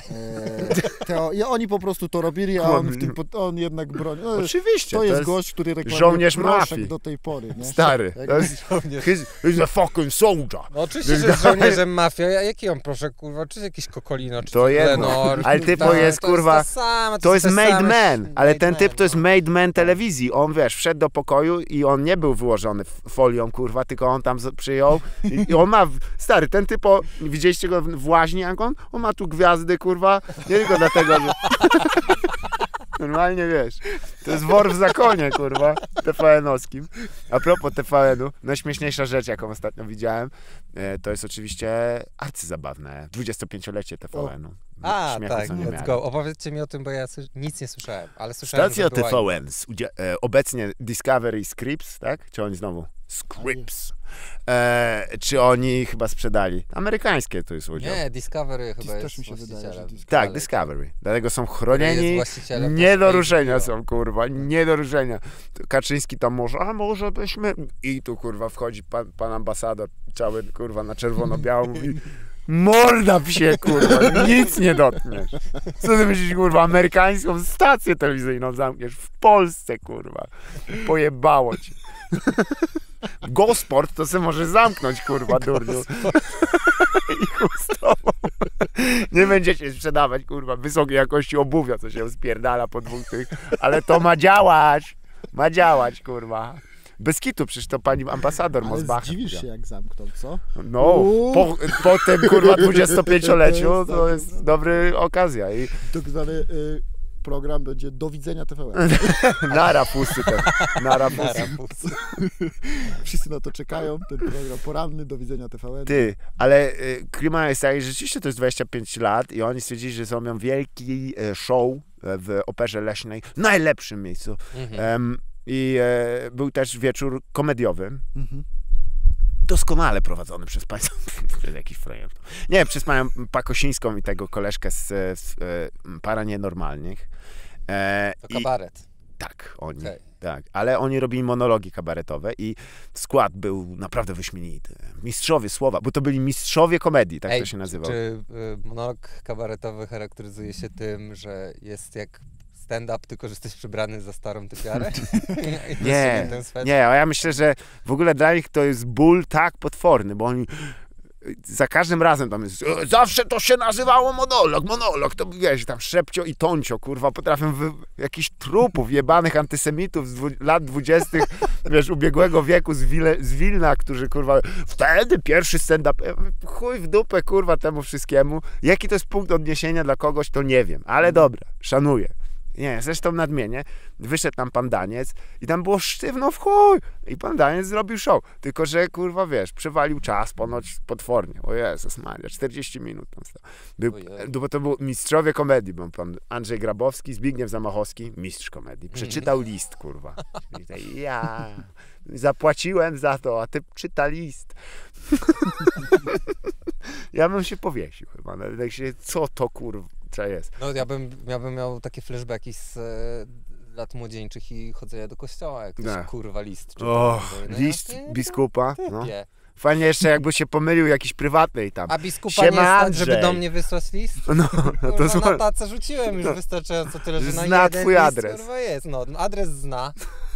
I oni po prostu to robili, a on jednak broni. Oczywiście. To jest gość, który reklamuje żołnierz mafii do tej pory. Nie? Stary. He's a fucking soldier. No oczywiście, że jest żołnierzem mafii. A jaki on, proszę, kurwa? Czy jakiś Kokolino, czy to Lenor? Ale typo jest, kurwa... To jest made man. Ale ten typ to jest made man telewizji. On, wiesz, wszedł do pokoju i on nie był wyłożony folią, kurwa, tylko on tam przyjął i on ma, stary, ten typo, widzieliście go w łaźni, jak on ma tu gwiazdy, kurwa, nie tylko dlatego, że... Normalnie, wiesz, to jest wor w zakonie, kurwa, TVN-owskim. A propos TVN-u, najśmieszniejsza rzecz, jaką ostatnio widziałem, to jest oczywiście arcyzabawne, 25-lecie TVN-u. Tak, let's go. Opowiedzcie mi o tym, bo ja nic nie słyszałem, ale słyszałem, Stacja TVN, obecnie Discovery Scripps, tak? Czy oni znowu? Scripps. Czy oni chyba sprzedali? Amerykańskie to jest udział. Nie, Discovery chyba jest też mi się wydaje, że Tak, Discovery. Dlatego są chronieni. Nie do ruszenia są, kurwa. Nie do ruszenia. Kaczyński tam może byśmy... I tu, kurwa, wchodzi pan ambasador, cały, kurwa, na czerwono-biało, mówi: morda psie, kurwa, nic nie dotkniesz. Co ty myślisz, kurwa, amerykańską stację telewizyjną zamkniesz w Polsce, kurwa. Pojebało cię. Gosport to se może zamknąć, kurwa, durniu. I chuj z tobą. Nie będziecie sprzedawać, kurwa, wysokiej jakości obuwia, co się spierdala po dwóch tych, ale to ma działać. Ma działać, kurwa. Bez kitu, przecież to pani ambasador Ale Mosbacher. zdziwisz się, jak zamkną, co? No, po tym kurwa 25-leciu to jest dobra okazja. I Tak zwany program będzie Do widzenia TVN. nara pusy ten. Nara pusy. Wszyscy na to czekają, ten program poranny Do widzenia TVN. Ty, ale klimat jest taki, że rzeczywiście to jest 25 lat i oni stwierdzili, że zrobią wielki show w Operze Leśnej, w najlepszym miejscu. I był też wieczór komediowy. Doskonale prowadzony przez panią, przez jakiś frajer. Nie, przez panią Pakosińską i tego koleżkę z Para Nienormalnych. To kabaret. Tak, oni. Okay. Tak, ale oni robili monologi kabaretowe i skład był naprawdę wyśmienity. Mistrzowie słowa, bo to byli mistrzowie komedii, tak to się nazywało. Czy monolog kabaretowy charakteryzuje się tym, że jest jak stand-up, tylko że jesteś przebrany za starą typiarę? Nie, a ja myślę, że w ogóle dla nich to jest ból tak potworny, bo oni za każdym razem tam jest, zawsze to się nazywało monolog, to wiesz, tam Szepcio i Toncio, kurwa, potrafią jakichś trupów jebanych antysemitów z lat 20., wiesz, ubiegłego wieku z Wilna, którzy, kurwa, wtedy pierwszy stand-up, chuj w dupę, kurwa, temu wszystkiemu. Jaki to jest punkt odniesienia dla kogoś, to nie wiem, ale dobra, szanuję. Nie, zresztą nadmienię, wyszedł tam pan Daniec i tam było sztywno w chuj i pan Daniec zrobił show, tylko że kurwa wiesz, przewalił czas ponoć potwornie, o Jezus Maria, 40 minut tam stał. Bo to był mistrzowie komedii, był pan Andrzej Grabowski, Zbigniew Zamachowski, mistrz komedii, przeczytał list, kurwa. I ja zapłaciłem za to, a ty czyta list. Ja bym się powiesił chyba, tak się, co to kurwa jest. No ja bym miał takie flashbacki z lat młodzieńczych i chodzenia do kościoła, jak ktoś kurwa list czyta. O, list biskupa, no. Fajnie jeszcze jakby się pomylił jakiś prywatny i tam. A biskupa nie stać, żeby do mnie wysłać list? No to na tacę rzuciłem już wystarczająco tyle, że zna na jeden twój list, adres. Kurwa jest, no adres zna.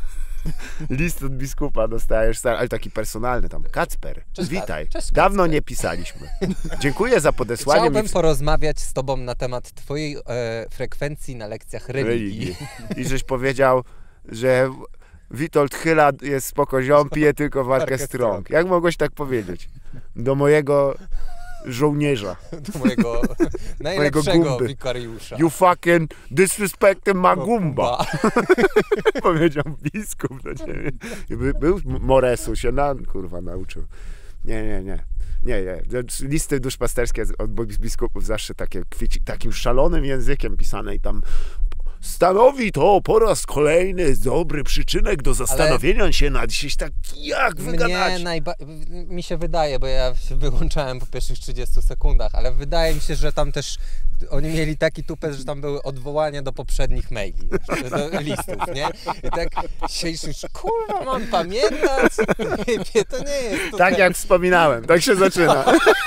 List od biskupa dostajesz, ale taki personalny tam. Kacper, witaj. Cześć, dawno Kacper. nie pisaliśmy. Dziękuję za podesłanie Chciałbym porozmawiać z tobą na temat twojej frekwencji na lekcjach religii. I żeś powiedział, że Witold Chyla jest spoko ziom, pije tylko warkę strąg. Jak mogłeś tak powiedzieć? Do mojego żołnierza. Do mojego najlepszego wikariusza. You fucking disrespecting my gumba. Powiedział biskup do ciebie. Był Moresu, się kurwa nauczył. Nie. Listy duszpasterskie od biskupów zawsze takie takim szalonym językiem pisane i tam stanowi to po raz kolejny dobry przyczynek do zastanowienia się nad dzisiejś tak jak wygadać. Mi się wydaje, bo ja się wyłączałem po pierwszych 30 sekundach, ale wydaje mi się, że tam też oni mieli taki tupet, że tam były odwołania do poprzednich maili, do listów, nie? I tak siedzisz, kurwa, mam pamiętać? To nie jest tutaj. Tak jak wspominałem, tak się zaczyna.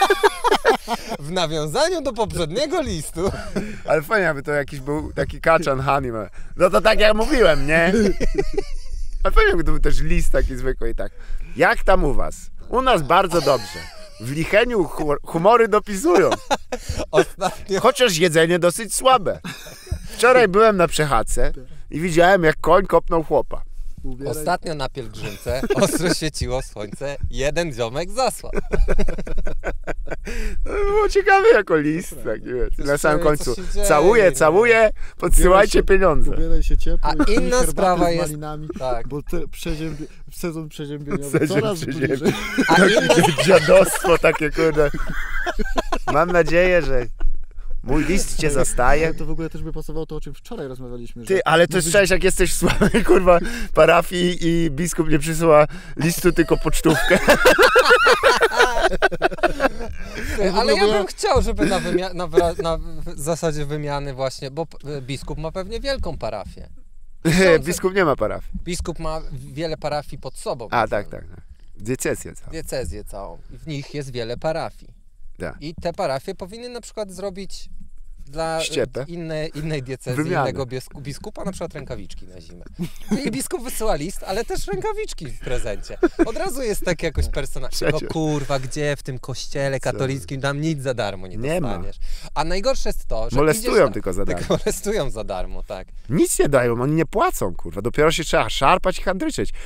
W nawiązaniu do poprzedniego listu. Ale fajnie, aby to jakiś był taki kaczan anime. No to tak jak mówiłem, nie? Ale fajnie, jakby to był też list taki zwykły i tak. Jak tam u was? U nas bardzo dobrze. W Licheniu humory dopisują. Ostatnio. Chociaż jedzenie dosyć słabe. Wczoraj byłem na przechadzce i widziałem, jak koń kopnął chłopa. Ostatnio na pielgrzymce ostro świeciło słońce, jeden ziomek zasłał. To było ciekawe jako list. Tak, na samym końcu. Całuję, podsyłajcie pieniądze. Ubieraj się ciepło. A inna sprawa jest... Malinami, tak. Bo sezon przeziębieniowy coraz bliżej. A inna... Dziadostwo takie, kurde. Mam nadzieję, że mój list cię zastaje. Ale to w ogóle też by pasowało to, o czym wczoraj rozmawialiśmy. Ty, ale to jest szczęść, jak jesteś w słabej, kurwa, parafii i biskup nie przysyła listu, tylko pocztówkę. Ale ja bym chciał, żeby na zasadzie wymiany właśnie, bo biskup ma pewnie wielką parafię. Biskup nie ma parafii. Biskup ma wiele parafii pod sobą. Tak. Diecezję całą. Diecezję całą. W nich jest wiele parafii. Tak. I te parafie powinny na przykład zrobić dla innej diecezji, innego biskupa, na przykład rękawiczki na zimę. I biskup wysyła list, ale też rękawiczki w prezencie. Od razu jest tak jakoś personalnie. No kurwa, gdzie w tym kościele katolickim tam nic za darmo nie dostaniesz. A najgorsze jest to, że molestują tylko za darmo. Molestują za darmo, tak. Nic nie dają, oni nie płacą, kurwa. Dopiero się trzeba szarpać i handryczeć.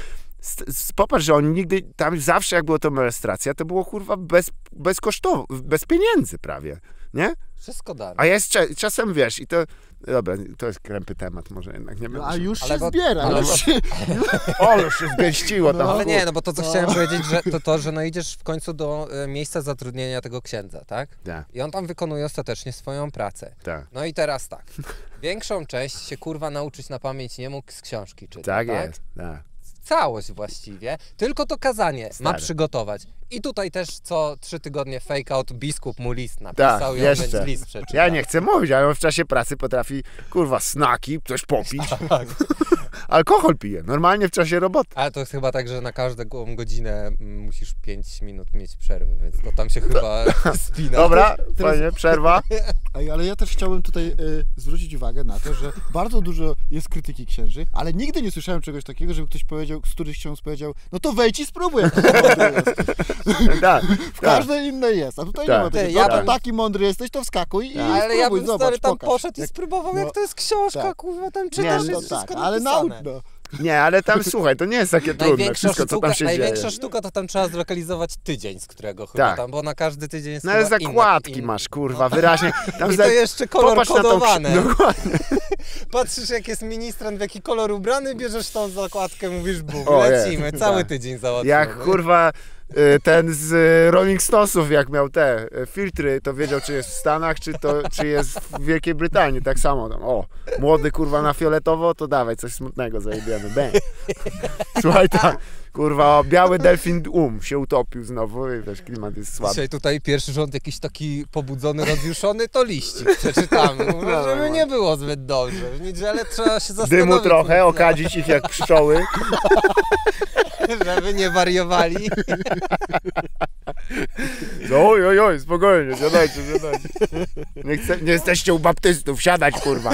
Popatrz, że oni nigdy, tam zawsze jak było to molestracja, to było kurwa bezkosztowo, bez pieniędzy prawie, nie? Wszystko darmo. A jest czasem, wiesz, i to, dobra, to jest krępy temat, może jednak nie będę. A już Ale się bo- zbiera. ale już bo- się... już się zgęściło tam. Ale nie, no bo to co chciałem powiedzieć, że że no idziesz w końcu do miejsca zatrudnienia tego księdza, tak? Tak, I on tam wykonuje ostatecznie swoją pracę. tak. No i teraz tak. Większą część się kurwa nauczyć na pamięć nie mógł z książki czytać, Tak tak? jest, tak. Całość właściwie. Tylko to kazanie ma Stary. przygotować. I tutaj też co 3 tygodnie fake out biskup mu list napisał Tak, i on jeszcze. więc list przeczytał. Ja nie chcę mówić, ale on w czasie pracy potrafi, kurwa, snaki, coś popić. Alkohol pije, normalnie w czasie roboty. Ale to jest chyba tak, że na każdą godzinę musisz 5 minut mieć przerwy, więc to tam się chyba spina. Dobra, fajnie, przerwa. Ej, ale ja też chciałbym tutaj zwrócić uwagę na to, że bardzo dużo jest krytyki księży, ale nigdy nie słyszałem czegoś takiego, żeby ktoś powiedział, z któryś ksiądz powiedział, no to wejdź i spróbuj, jak to mądry jest. Tak, W każdej innej jest, a tutaj Tak. nie ma takiego. Ty, No ja to bym- taki mądry jesteś, to wskakuj i Ale ja spróbuj, bym zobacz, stary tam pokaż. poszedł i spróbował, No, jak to jest książka, tak. kurwa, tam Nie, czytasz, no jest tak, wszystko ale napisane. naucz, no. Nie, ale tam, słuchaj, to nie jest takie trudne, wszystko, co tam się dzieje. Największa sztuka to tam trzeba zlokalizować tydzień, z którego chyba Tak. tam, bo na każdy tydzień jest No ale chyba zakładki inny. masz, kurwa, wyraźnie. Tam I to jeszcze kolor popatrz na tą kodowane. Dokładnie. Patrzysz, jak jest ministrant, w jaki kolor ubrany, bierzesz tą zakładkę, mówisz bum, O, lecimy, jest, cały tak. tydzień załatwiony. Jak kurwa ten z Rolling Stonesów, jak miał te filtry, to wiedział, czy jest w Stanach, czy jest w Wielkiej Brytanii. Tak samo tam. O, młody kurwa na fioletowo, to dawaj, coś smutnego zajebiemy. Bang. Słuchaj, tak, kurwa, biały delfin się utopił znowu i wiesz, klimat jest słaby. Dzisiaj tutaj pierwszy rząd jakiś taki pobudzony, rozjuszony, to liścik przeczytamy. Mówię, No, żeby no. nie było zbyt dobrze. W niedzielę trzeba się zastanowić. Dymu trochę, nad- okadzić ich jak pszczoły. Żeby nie wariowali. No, oj, spokojnie, siadajcie. Nie jesteście u baptystów, siadać, kurwa.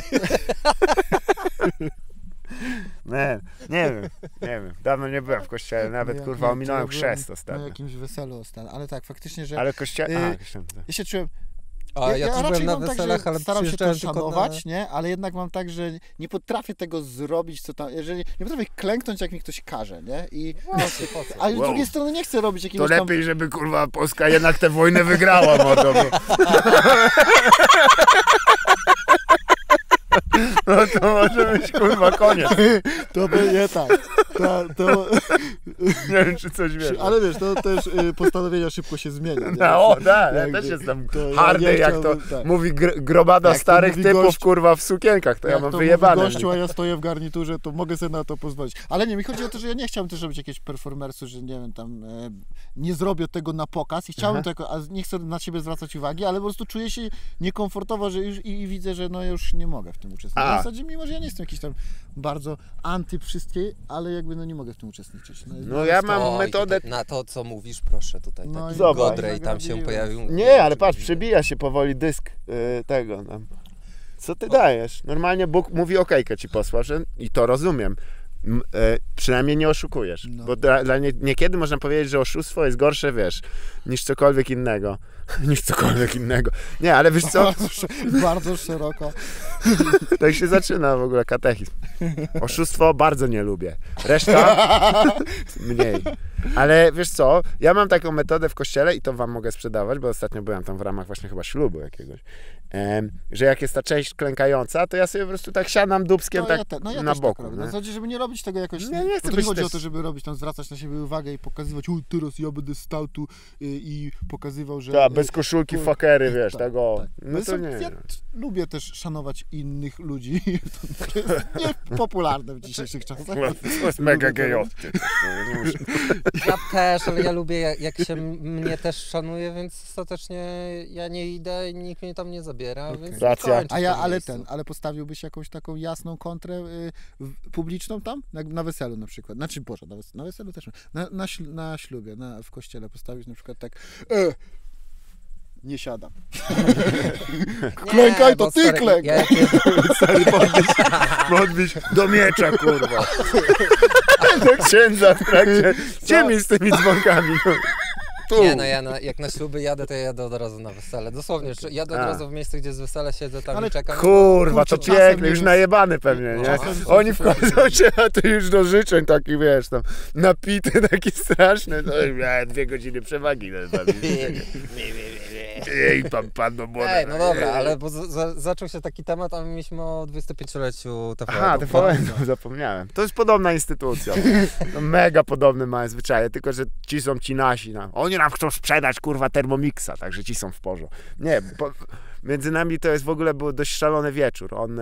Nie wiem. Dawno nie byłem w kościele, nawet Ja- kurwa ja- ominąłem ja byłem chrzest Na ostatnio. jakimś weselu ostatnio, ale tak, faktycznie, że Ale kościele... Y, ja się czułem... A ja też raczej byłem na mam weselach, tak, ale że staram się to przyjeżdżałem tylko szanować, nie? Ale jednak mam tak, że nie potrafię tego zrobić, co tam... Jeżeli nie potrafię klęknąć, jak mi ktoś każe, nie? I... Właśnie, po co? Ale z Wow. drugiej strony nie chcę robić To jakiegoś tam... lepiej, żeby kurwa Polska jednak tę wojnę wygrała, mordo. No to może być kurwa koniec. To będzie tak. To, Nie wiem, czy coś wiesz. ale wiesz, to też postanowienia szybko się zmienia. Nie? No, tak, ja Jakby- też jestem to ja hardy, nie jak to chciałbym, tak. mówi gromada Jak to starych mówi typów, gość- kurwa, w sukienkach, to ja Jak mam to wyjebane. mówi gościu, a ja stoję w garniturze, to mogę sobie na to pozwolić. Ale nie, mi chodzi o to, że ja nie chciałem też robić jakiegoś performersu, że nie wiem, tam nie zrobię tego na pokaz i chciałbym to jako, a nie chcę na siebie zwracać uwagi, ale po prostu czuję się niekomfortowo, że już i widzę, że no już nie mogę w tym uczestniczyć. A. W zasadzie, mimo że ja nie jestem jakiś tam bardzo anty wszystkie, ale jakby no nie mogę w tym uczestniczyć. No ja mam Oj, metodę... tutaj, na to, co mówisz, proszę, tutaj No taki i zobacz. Godrej tam się pojawił. Nie, ale patrz, przebija się powoli dysk tego. Tam. Co ty dajesz? Normalnie Bóg mówi okejkę ci posłał, że i to rozumiem. Przynajmniej nie oszukujesz. No. Bo niekiedy można powiedzieć, że oszustwo jest gorsze, wiesz, niż cokolwiek innego. Nie, ale wiesz co? Bardzo szeroko. Tak się zaczyna w ogóle katechizm. Oszustwo bardzo nie lubię. Reszta mniej. Ale wiesz co? Ja mam taką metodę w kościele i to wam mogę sprzedawać, bo ostatnio byłem tam w ramach właśnie chyba ślubu jakiegoś. Że jak jest ta część klękająca, to ja sobie po prostu tak siadam dubskiem tak ja na też boku. Tak robię. nie? W zasadzie, żeby nie robić tego jakoś... Nie, nie chcę bo to być nie chodzi też- o to, żeby robić tam, zwracać na siebie uwagę i pokazywać, o teraz ja będę stał tu i pokazywał, że... Tak, bez koszulki, fakery, wiesz, tak, tego. tak. No to nie. Ja lubię też szanować innych ludzi. To jest niepopularne w dzisiejszych czasach. To jest mega Lubię to gejowskie. Ja też, ale ja lubię, jak się mnie też szanuje, więc ostatecznie ja nie idę i nikt mnie tam nie zabiera, Okej. więc Racja. kończę w tym miejscu. Ale postawiłbyś jakąś taką jasną kontrę publiczną tam? Na weselu na przykład. Znaczy, Boże, na weselu też. Na ślubie, w kościele postawić na przykład tak nie siadam. Klękaj, to bo ty stary, klękaj. Stary, podbić do miecza, kurwa. Do księdza w trakcie. Gdzie mi z tymi dzwonkami? Nie no, jak na śluby jadę, to ja jadę od razu na wesele. Dosłownie, jadę od razu w miejsce, gdzie z wesela siedzę tam Ale i czekam. Kurwa, to Kurczę, piękne, już czasem najebany pewnie, nie? Oni wchodzą cię, a ty już do życzeń taki, wiesz, tam napity, taki straszny. No i miałem 2 godziny przewagi. Ej, pan do młoda. Ej, no dobra, ale bo zaczął się taki temat, a my mieliśmy o 25-leciu TVN. Aha, TVN, zapomniałem. To jest podobna instytucja. No, mega podobne mają zwyczaje, tylko że ci są ci nasi. No. Oni nam chcą sprzedać, kurwa, Thermomixa, także ci są w porządku. Nie, między nami to jest w ogóle był dość szalony wieczór. On...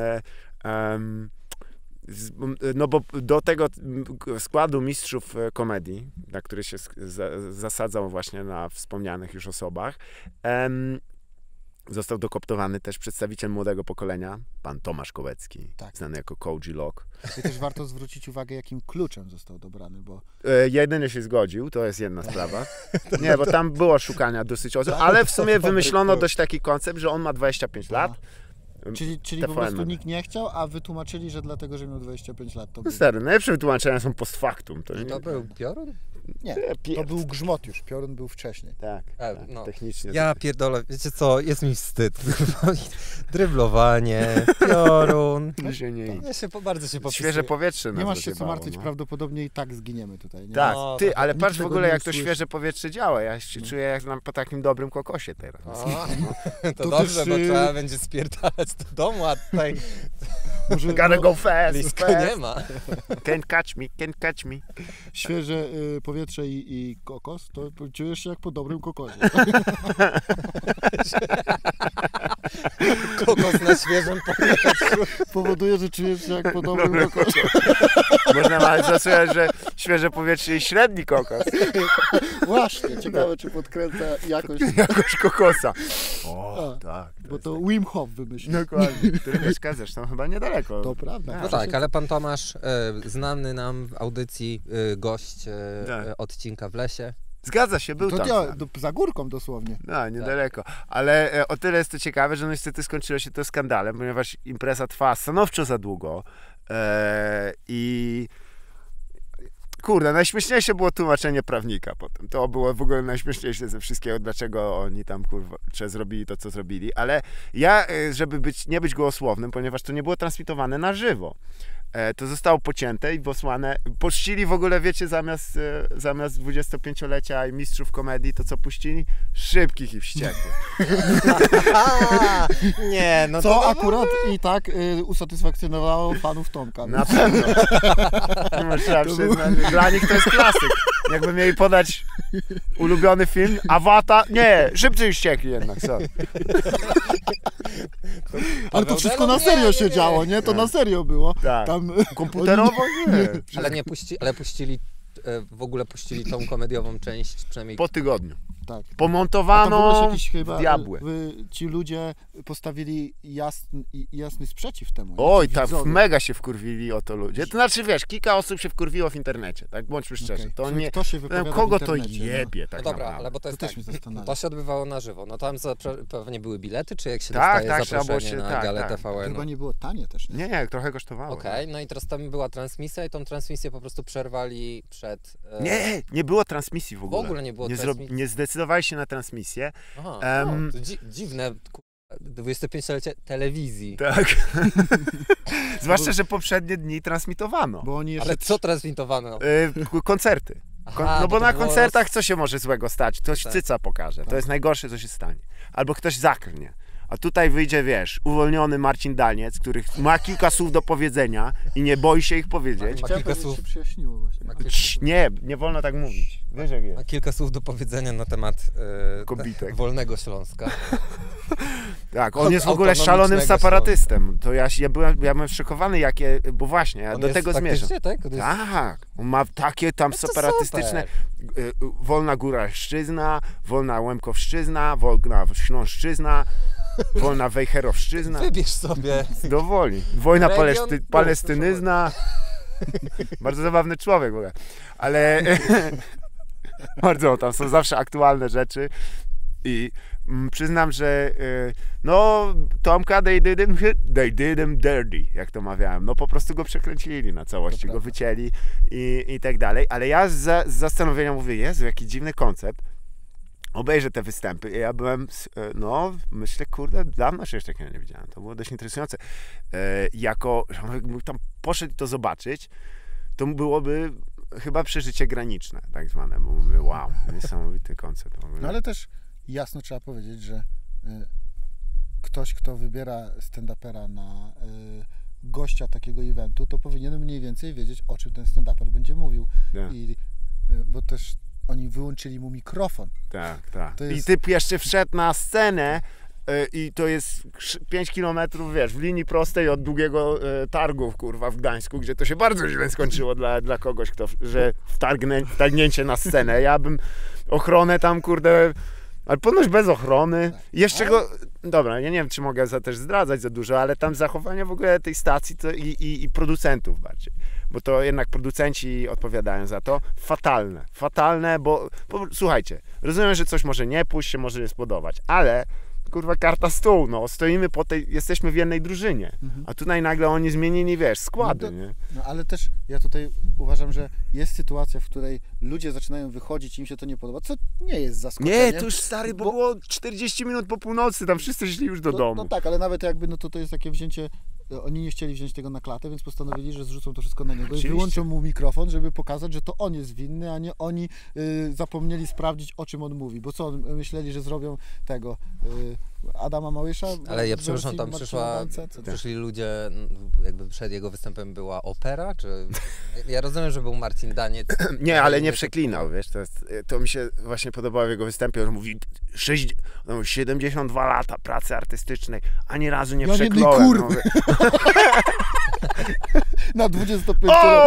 no bo do tego składu mistrzów komedii, na który się zasadzał właśnie na wspomnianych już osobach, został dokoptowany też przedstawiciel młodego pokolenia, pan Tomasz Kołecki, znany jako Koji Lock. I też warto zwrócić uwagę, jakim kluczem został dobrany, bo... Jedyny się zgodził, to jest jedna sprawa. Nie, bo tam było szukania dosyć osób, ale w sumie wymyślono dość taki koncept, że on ma 25 lat. Czyli po prostu nikt nie chciał, a wytłumaczyli, że dlatego, że miał 25 lat. To no stary, najlepsze wytłumaczenia są post factum. To był piorun? Nie, to był grzmot już, piorun był wcześniej. Tak, no. Technicznie. Ja pierdolę, wiecie co, jest mi wstyd. Dryblowanie, piorun. Bardzo się popisuję. Świeże powietrze. Nie masz się co martwić, prawdopodobnie i tak zginiemy tutaj. Nie? Tak, no, ty, ale patrz w ogóle, jak to usłyszy. świeże powietrze działa. Ja się czuję jak po takim dobrym kokosie teraz. To dobrze, bo trzeba będzie spierdalać do domu, a tutaj Gotta go fast. blisko nie ma. Can't catch me. Świeże powietrze i kokos, to czujesz się jak po dobrym kokosie. Kokos na świeżym powietrzu. Powoduje, że czujesz się jak po dobrym kokosie. Można nawet zasłyszeć, że świeże powietrze i średni kokos. Właśnie, ciekawe, czy podkręca Jakoś kokosa. O, tak. Bo to Wim Hof wymyślił. Dokładnie. Który mieszka zresztą chyba niedaleko. To prawda. No tak, ale pan Tomasz, znany nam w audycji gość odcinka w lesie. Zgadza się, był tam. Za górką dosłownie. No, niedaleko. Ale o tyle jest to ciekawe, że no niestety skończyło się to skandalem, ponieważ impreza trwała stanowczo za długo. I kurde, najśmieszniejsze było tłumaczenie prawnika potem. To było w ogóle najśmieszniejsze ze wszystkiego, dlaczego oni tam, kurwa, zrobili to, co zrobili. Ale ja, żeby nie być gołosłownym, ponieważ to nie było transmitowane na żywo, to zostało pocięte i posłane. Puścili w ogóle, wiecie, zamiast 25-lecia i mistrzów komedii, to co puścili? Szybkich i wściekłych. Nie, no Co to akurat i tak usatysfakcjonowało fanów Tomka. Na pewno. Trzeba przyznać, dla nich to jest klasyk. Jakby mieli podać ulubiony film, Awata, nie, Szybcy i Wściekli jednak, sorry. Ale to wszystko na serio się działo, nie? To na serio było. Tak. Tam Komputerowo nie. Ale puścili, w ogóle puścili tą komediową część, przynajmniej Po tygodniu. Tak. Pomontowano jakiś chyba, diabły. Ci ludzie postawili jasny sprzeciw temu. Oj, Ci tak, widzowie. mega się wkurwili o to ludzie. To znaczy, wiesz, kilka osób się wkurwiło w internecie, tak? Bądźmy szczerzy. Okej. To Czyli nie... kto się wypowiada Kogo w to internecie, jebie, tak No dobra, naprawdę. ale bo to jest To tak, też mnie zastanawia. to się odbywało na żywo. No tam pewnie były bilety, czy jak się Tak, dostaje trzeba było zaproszenie się- na tak, galę tak. TVN? Chyba nie było tanie też, nie? Nie, trochę kosztowało. Okej, no i teraz tam była transmisja i tą transmisję po prostu przerwali przed... Nie było transmisji w w ogóle. ogóle nie było Nie, transmisji. nie zdecydowali się na transmisję. Aha, Em, to dziwne, 25-lecie telewizji. Tak. Zwłaszcza, że poprzednie dni transmitowano. Bo oni jeszcze... Ale co transmitowano? Koncerty. Aha, No bo to na było koncertach co się może złego stać? Ktoś Tak. cyca pokaże. To Tak. jest najgorsze, co się stanie. Albo ktoś zaklnie. A tutaj wyjdzie, wiesz, uwolniony Marcin Daniec, który ma kilka słów do powiedzenia i nie boi się ich powiedzieć. Ma Chciałem kilka powiedzieć, słów. się przyjaśniło właśnie. Nie wolno tak mówić. Wiesz jak Ma jest. kilka słów do powiedzenia na temat Kobitek. wolnego Śląska. Tak, on jest w ogóle szalonym Autonomicznego separatystem. To ja byłem szokowany, bo właśnie, ja On do jest tego zmierzam. faktycznie, tak? On jest- Tak, on ma takie tam to separatystyczne, super. wolna Góralszczyzna, wolna Łemkowszczyzna, wolna Śląszczyzna, wolna Wejherowszczyzna, Wybierz sobie. do woli. Wojna Region, Palestynyzna. Bardzo zabawny człowiek w ogóle, ale bardzo, tam są zawsze aktualne rzeczy i przyznam, że no Tomka they did him dirty, jak to mawiałem, no po prostu go przekręcili na całości, go wycięli i tak dalej, ale ja z zastanowienia mówię, Jezu, jaki dziwny koncept, obejrzę te występy. I ja byłem, no, myślę, kurde, dawno się jeszcze takiego nie widziałem. To było dość interesujące. Jakbym tam poszedł to zobaczyć, to byłoby chyba przeżycie graniczne, tak zwane, bo mówię, wow, niesamowity koncert. No ale też jasno trzeba powiedzieć, że ktoś, kto wybiera stand-upera na gościa takiego eventu, to powinien mniej więcej wiedzieć, o czym ten stand-uper będzie mówił. Yeah. Bo też oni wyłączyli mu mikrofon. Tak, tak. To jest... I typ jeszcze wszedł na scenę i to jest 5 kilometrów, wiesz, w linii prostej od długiego targu, kurwa, w Gdańsku, gdzie to się bardzo źle skończyło dla kogoś, że wtargnięcie na scenę. Ja bym ochronę tam, kurde, ale ponoć bez ochrony. Jeszcze go... Dobra, ja nie wiem, czy mogę też zdradzać za dużo, ale tam zachowanie w ogóle tej stacji to i producentów bardziej. Bo to jednak producenci odpowiadają za to. Fatalne, bo słuchajcie, rozumiem, że coś może nie pójść, się może nie spodobać, ale kurwa karta stół, no, stoimy jesteśmy w jednej drużynie, a tutaj nagle oni zmienili, wiesz, składy, nie? No ale też ja tutaj uważam, że jest sytuacja, w której ludzie zaczynają wychodzić i im się to nie podoba, co nie jest zaskoczeniem. Nie, to już stary, bo było 40 minut po północy, tam wszyscy szli już do domu. No tak, ale nawet jakby, no to jest takie wzięcie, oni nie chcieli wziąć tego na klatę, więc postanowili, że zrzucą to wszystko na niego i wyłączą mu mikrofon, żeby pokazać, że to on jest winny, a nie oni zapomnieli sprawdzić, o czym on mówi, bo co, myśleli, że zrobią tego Adama Małysza? Ale ja przepraszam, tam przyszli ludzie, jakby przed jego występem była opera, czy... Ja rozumiem, że był Marcin Daniec. Nie, ale nie przeklinał, wiesz, to mi się właśnie podobało w jego występie, on mówi 72 lata pracy artystycznej, ani razu nie przekląłem. Kurwa. Mówię, na 25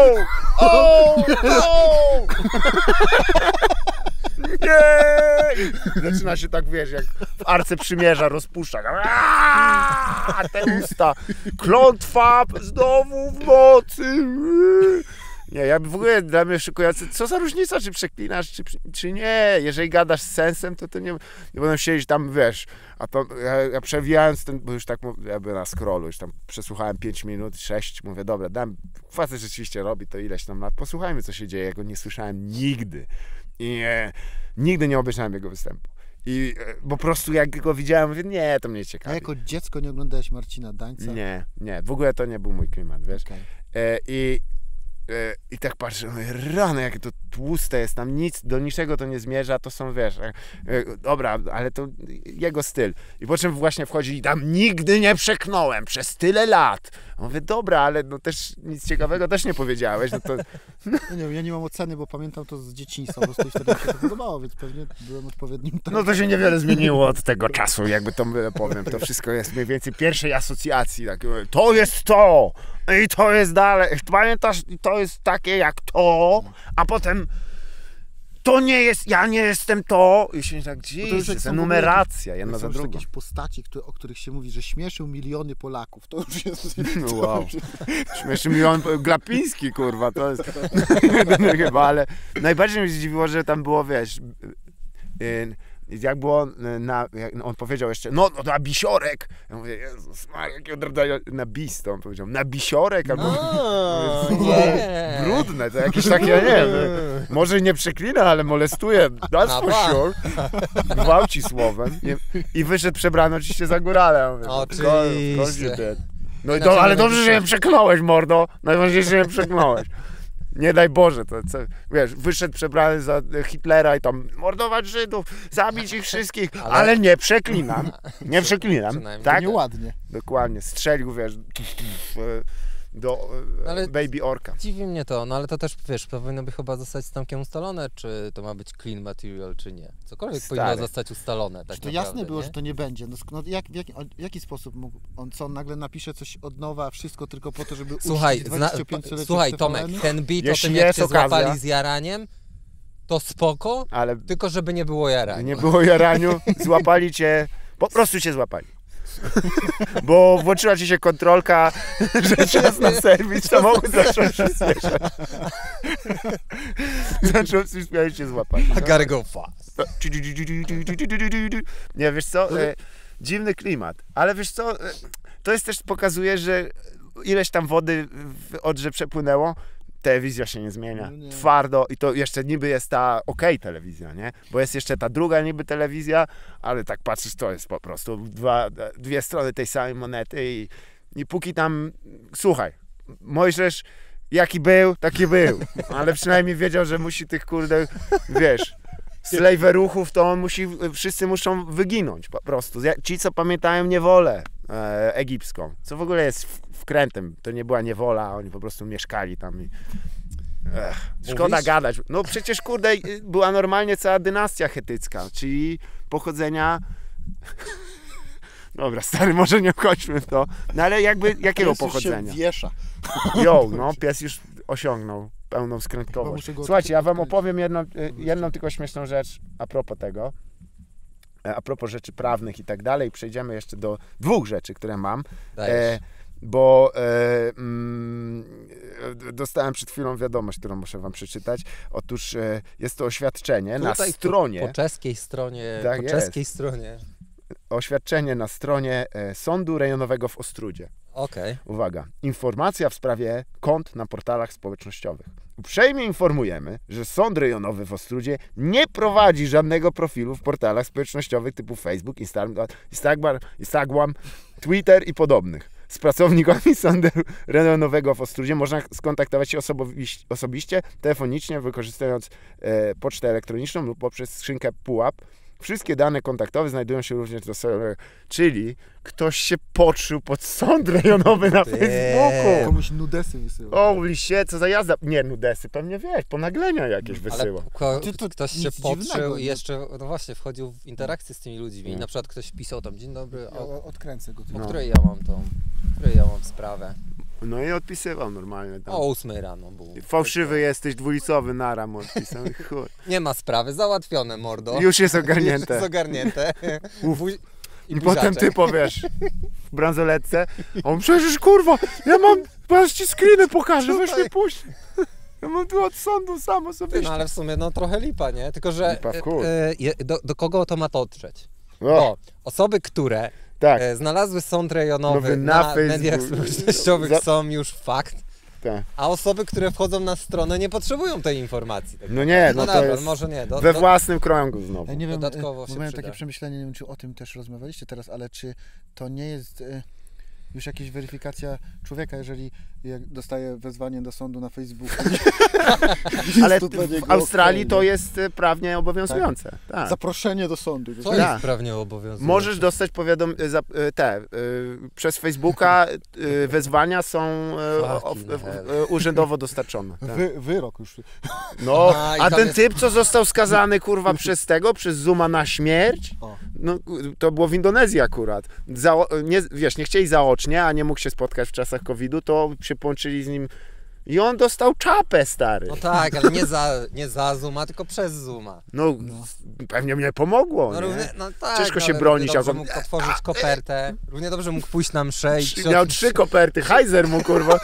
Nie! Zaczyna się tak, wiesz, jak w Arce Przymierza rozpuszcza. Te usta. Klątwa znowu w mocy. Nie, ja w ogóle dla mnie szykujący, co za różnica, czy przeklinasz, czy nie. Jeżeli gadasz z sensem, to nie będą siedzieć tam, wiesz, a to ja przewijając ten, bo już tak ja byłem na scrollu, już tam przesłuchałem 5 minut, 6, mówię, dobra, facet rzeczywiście robi to ileś tam lat, posłuchajmy, co się dzieje, ja go nie słyszałem nigdy. I nigdy nie obejrzałem jego występu. I po prostu jak go widziałem, mówię, nie, to mnie ciekawi. A jako dziecko nie oglądałeś Marcina Dańca? Nie, w ogóle to nie był mój klimat, wiesz. Okay. I tak patrzę, mówię, rany, jakie to tłuste jest, tam do niczego to nie zmierza, to są, wiesz, dobra, ale to jego styl. I po czym właśnie wchodzi i tam nigdy nie przeklnąłem przez tyle lat. Mówię, dobra, ale no też nic ciekawego też nie powiedziałeś. No to... Nie, ja nie mam oceny, bo pamiętam to z dzieciństwa, po prostu wtedy mi się to podobało, więc pewnie byłem odpowiednim. No to się niewiele zmieniło od tego czasu, jakby to powiem. To wszystko jest mniej więcej pierwszej asocjacji. Tak, to jest to! I to jest dalej. Pamiętasz, to jest takie jak to, a potem to nie jest, ja nie jestem to. I się tak dzieje, numeracja, jedna za drugą. Jakieś postaci, o których się mówi, że śmieszył miliony Polaków. To już jest... No wow. Śmieszył milion... Glapiński, kurwa, to jest... chyba, ale najbardziej mnie zdziwiło, że tam było, wiesz... Jak było, on powiedział jeszcze, no na bisiorek. Ja mówię, Jezus, jakiego na bis, to on powiedział, na bisiorek, albo brudne, to jakieś takie, ja nie wiem, może nie przeklina, ale molestuje, that's for sure, gwałci słowem. I wyszedł przebrany oczywiście za górale. Oczywiście. No i ale dobrze, że nie przekląłeś, mordo, najważniejsze, że nie przekląłeś. Nie daj Boże, to co, wiesz, wyszedł przebrany za Hitlera i tam mordować Żydów, zabić ich wszystkich, ale nie przeklinam. Nie przeklinam, tak? Nieładnie. Dokładnie, strzelił, wiesz, do Baby Orka. Dziwi mnie to, no ale to też, wiesz, powinno by chyba zostać z Tomkiem ustalone, czy to ma być clean material, czy nie. Cokolwiek powinno zostać ustalone. Tak to jasne było, nie? Że to nie będzie. No, w jaki sposób mógł on nagle napisze coś od nowa, wszystko tylko po to, żeby Słuchaj, Tomek, ten beat o tym, jak cię złapali z jaraniem, to spoko, ale tylko żeby nie było jarania. Nie było jaraniu, złapali cię, po prostu cię złapali. Bo włączyła ci się kontrolka, że czas na serwis, samochód zaczął przyspieszać. Zaczął przyspieszać, się złapać. I gotta go fast. Nie, wiesz co, dziwny klimat, ale wiesz co, to jest też pokazuje, że ileś tam wody w Odrze przepłynęło telewizja się nie zmienia. No nie. Twardo i to jeszcze niby jest ta telewizja, nie? Bo jest jeszcze ta druga niby telewizja, ale tak patrzysz, to jest po prostu dwie strony tej samej monety i póki tam, słuchaj, Mojżesz jaki był, taki był, ale przynajmniej wiedział, że musi tych kurde, wiesz, slejweruchów to on musi, wszyscy muszą wyginąć po prostu. Ci, co pamiętają niewolę egipską, co w ogóle jest wkrętem, to nie była niewola, oni po prostu mieszkali tam i... szkoda Mówisz? gadać. No przecież kurde, była normalnie cała dynastia chetycka, czyli pochodzenia... Dobra, stary, może nie wchodźmy w to, no ale jakby, jakiego Pies już pochodzenia? się wiesza. No, pies już osiągnął pełną Chyba skrętkowość. muszę go Słuchajcie, ja wam odkryć. opowiem jedną tylko śmieszną rzecz a propos tego, a propos rzeczy prawnych i tak dalej. Przejdziemy jeszcze do 2 rzeczy, które mam, Dajesz. bo dostałem przed chwilą wiadomość, którą muszę wam przeczytać. Otóż jest to oświadczenie na Tutaj stronie, Po czeskiej stronie, Tak po jest. czeskiej stronie. oświadczenie na stronie Sądu Rejonowego w Ostródzie. Okej. Uwaga, informacja w sprawie kont na portalach społecznościowych. Uprzejmie informujemy, że Sąd Rejonowy w Ostródzie nie prowadzi żadnego profilu w portalach społecznościowych typu Facebook, Instagram, Twitter i podobnych. Z pracownikami Sądu Rejonowego w Ostródzie można skontaktować się osobiście, telefonicznie, wykorzystując pocztę elektroniczną lub poprzez skrzynkę PUAP. Wszystkie dane kontaktowe znajdują się również do serwera, czyli ktoś się podszył pod sąd rejonowy na Facebooku. Komuś nudesy wysyła. Holy shit, co za jazda. Nie, nudesy, pewnie wiesz, ponaglenia jakieś Ale wysyła. To ktoś się nic dziwnego, podszył no. i jeszcze, no właśnie, wchodził w interakcję z tymi ludźmi. I na przykład ktoś pisał tam, dzień dobry, Ja o odkręcę go. o tylko. której ja mam sprawę. No i odpisywał normalnie tam. O 8 rano był. Fałszywy jesteś, dwulicowy, nara mu odpisał. Chuj. Nie ma sprawy, załatwione, mordo. Już jest Już ogarnięte. jest ogarnięte. I potem ty powiesz w bransoletce, on przecież kurwa, ja mam, zaraz ci screeny pokażę, weź mnie puść. Ja mam tu od sądu sam Ty, osobiście. no ale w sumie no trochę lipa, nie? Tylko, że Lipa w chuj. do kogo to ma dotrzeć? O, Bo osoby, które tak, znalazły sąd rejonowy Nowy na na Facebook. mediach społecznościowych Za- są już fakt, tak. a osoby, które wchodzą na stronę nie potrzebują tej informacji. Tak No nie, no no to dobra, jest może nie. we własnym kręgu znowu. Ja nie wiem, Dodatkowo bo się miałem przyda. takie przemyślenie, nie wiem, czy o tym też rozmawialiście teraz, ale czy to nie jest już jakaś weryfikacja człowieka, jeżeli jak dostaje wezwanie do sądu na Facebooku. Ale to dla w niego Australii okej, to nie? jest prawnie obowiązujące. Tak. Zaproszenie do sądu. Co Tak. jest prawnie obowiązujące? Możesz dostać przez Facebooka wezwania są Fucking hell. urzędowo dostarczone. Tak. Wyrok już. No, Aha, i a tam ten jest- typ, co został skazany, kurwa, przez Zooma na śmierć, O. no, to było w Indonezji akurat. Nie chcieli zaocznie, a nie mógł się spotkać w czasach COVID-u, to się połączyli z nim i on dostał czapę, stary. No tak, ale nie za Zooma, tylko przez Zooma. No, pewnie mnie pomogło, No, nie? równie, no tak, Ciężko no, się ale bronić, równie dobrze jak on- mógł otworzyć kopertę, równie dobrze mógł pójść na mszę i Miał 3 koperty, Heiser mu, kurwa.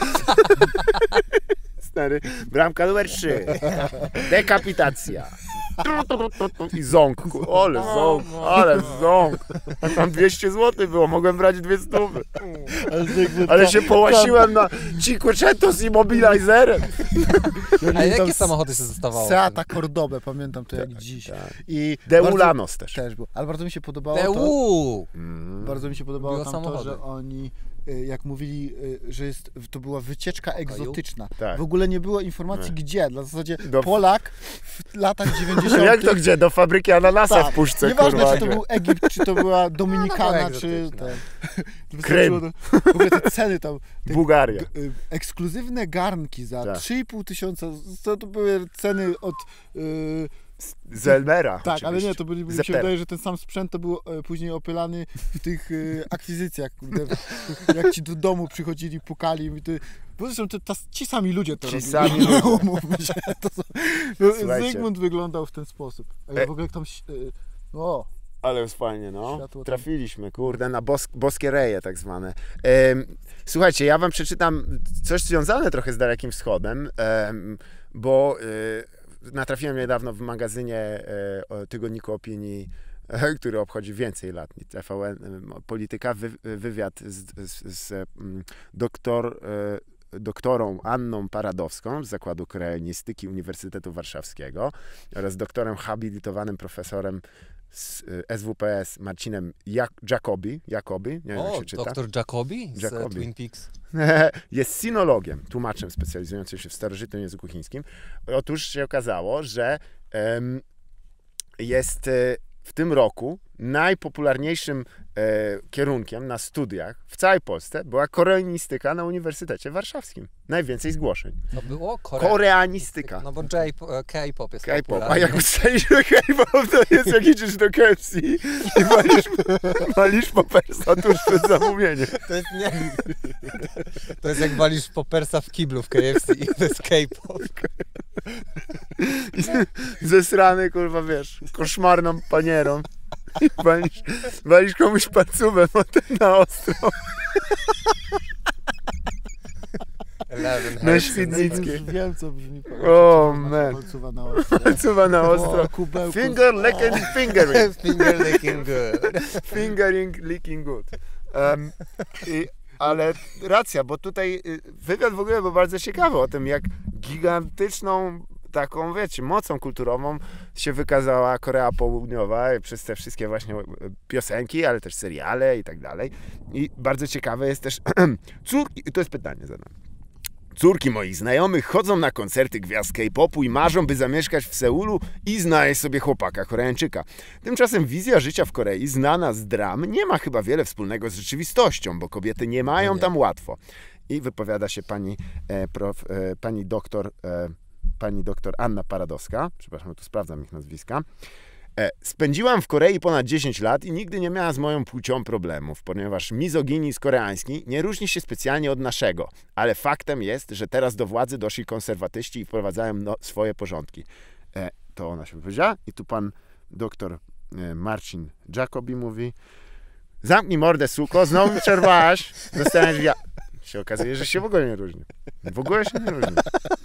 Stary, bramka numer 3. Dekapitacja. I ząk, ale ząk. A tam 200 zł było, mogłem brać 200. Ale się połasiłem na Cinquecento z immobilizerem. A jakie samochody się zostawało? Seata Cordobę, pamiętam to jak dziś. tak. I Deulanos też. też było. Ale bardzo mi się podobało to, TU! bardzo mi się podobało Było tam to, samochody. że oni jak mówili, że to była wycieczka egzotyczna. Tak. W ogóle nie było informacji Nie. gdzie. W zasadzie Do- Polak w latach 90. Jak to gdzie? Do fabryki ananasa Tak. w puszce, Nieważne, kurwa. czy to był Egipt, czy to była Dominikana, No, czy egzotyczna. ten. Krym. W ogóle te ceny tam. Te Bułgaria. ekskluzywne garnki za Tak. 3,5 tysiąca. To były ceny od. Z Elmera. Tak, ale oczywiście. nie, to byli, mi się Zeptera. wydaje, że ten sam sprzęt to był później opylany w tych akwizycjach, kurde, jak ci do domu przychodzili, pukali. Bo zresztą ci sami ludzie to Ci robili. sami ludzie. Umówmy się. No, Słuchajcie. Zygmunt wyglądał w ten sposób. Ale w ogóle jak tam... O, Ale jest fajnie, no. Światło tam- Trafiliśmy, kurde, na boskie reje tak zwane. Słuchajcie, ja wam przeczytam coś związane trochę z Dalekim Wschodem, bo natrafiłem niedawno w magazynie Tygodniku Opinii, który obchodzi więcej lat niż TVN, Polityka, wywiad z doktor doktorą Anną Paradowską z Zakładu Koreanistyki Uniwersytetu Warszawskiego oraz doktorem habilitowanym profesorem z SWPS Marcinem Jacobi, nie wiem jak się czyta. Doktor Jacobi z Jacobi. Twin Peaks. Jest sinologiem, tłumaczem specjalizującym się w starożytnym języku chińskim. Otóż się okazało, że jest w tym roku najpopularniejszym kierunkiem na studiach w całej Polsce była koreanistyka na Uniwersytecie Warszawskim. Najwięcej zgłoszeń. To było Koreanistyka. No bo K-pop jest K-pop. popularny. A jak ustaliśmy K-pop, to jest jak idziesz do KFC i walisz popersa tuż przed zamówieniem. To jest jak walisz popersa w kiblu w KFC i to jest K-pop. Zesrany, kurwa, wiesz, koszmarną panierą. I walisz komuś palcówę potem na ostro. Na Świdnickiej. Już wiem, co brzmi. O, man. Palcowa na ostro. Palcówa na ostro. Kubełku. Finger licking, fingering. Finger licking good. Fingering, licking good. Ale racja, bo tutaj wywiad w ogóle był bardzo ciekawy o tym, jak gigantyczną taką, wiecie, mocą kulturową się wykazała Korea Południowa przez te wszystkie właśnie piosenki, ale też seriale i tak dalej. I bardzo ciekawe jest też córki, i to jest pytanie zadane. Córki moich znajomych chodzą na koncerty gwiazd K-popu i marzą, by zamieszkać w Seulu i znaleźć sobie chłopaka Koreańczyka. Tymczasem wizja życia w Korei, znana z dram, nie ma chyba wiele wspólnego z rzeczywistością, bo kobiety nie mają tam łatwo. I wypowiada się pani doktor Anna Paradowska, przepraszam, tu sprawdzam ich nazwiska. Spędziłam w Korei ponad 10 lat i nigdy nie miałam z moją płcią problemów, ponieważ mizoginizm koreański nie różni się specjalnie od naszego, ale faktem jest, że teraz do władzy doszli konserwatyści i wprowadzają swoje porządki. To ona się wypowiedziała i tu pan doktor Marcin Jacobi mówi: zamknij mordę, suko, znowu mi przerwałaś, dostaniesz się okazuje, że się w ogóle nie różni. W ogóle się nie różni.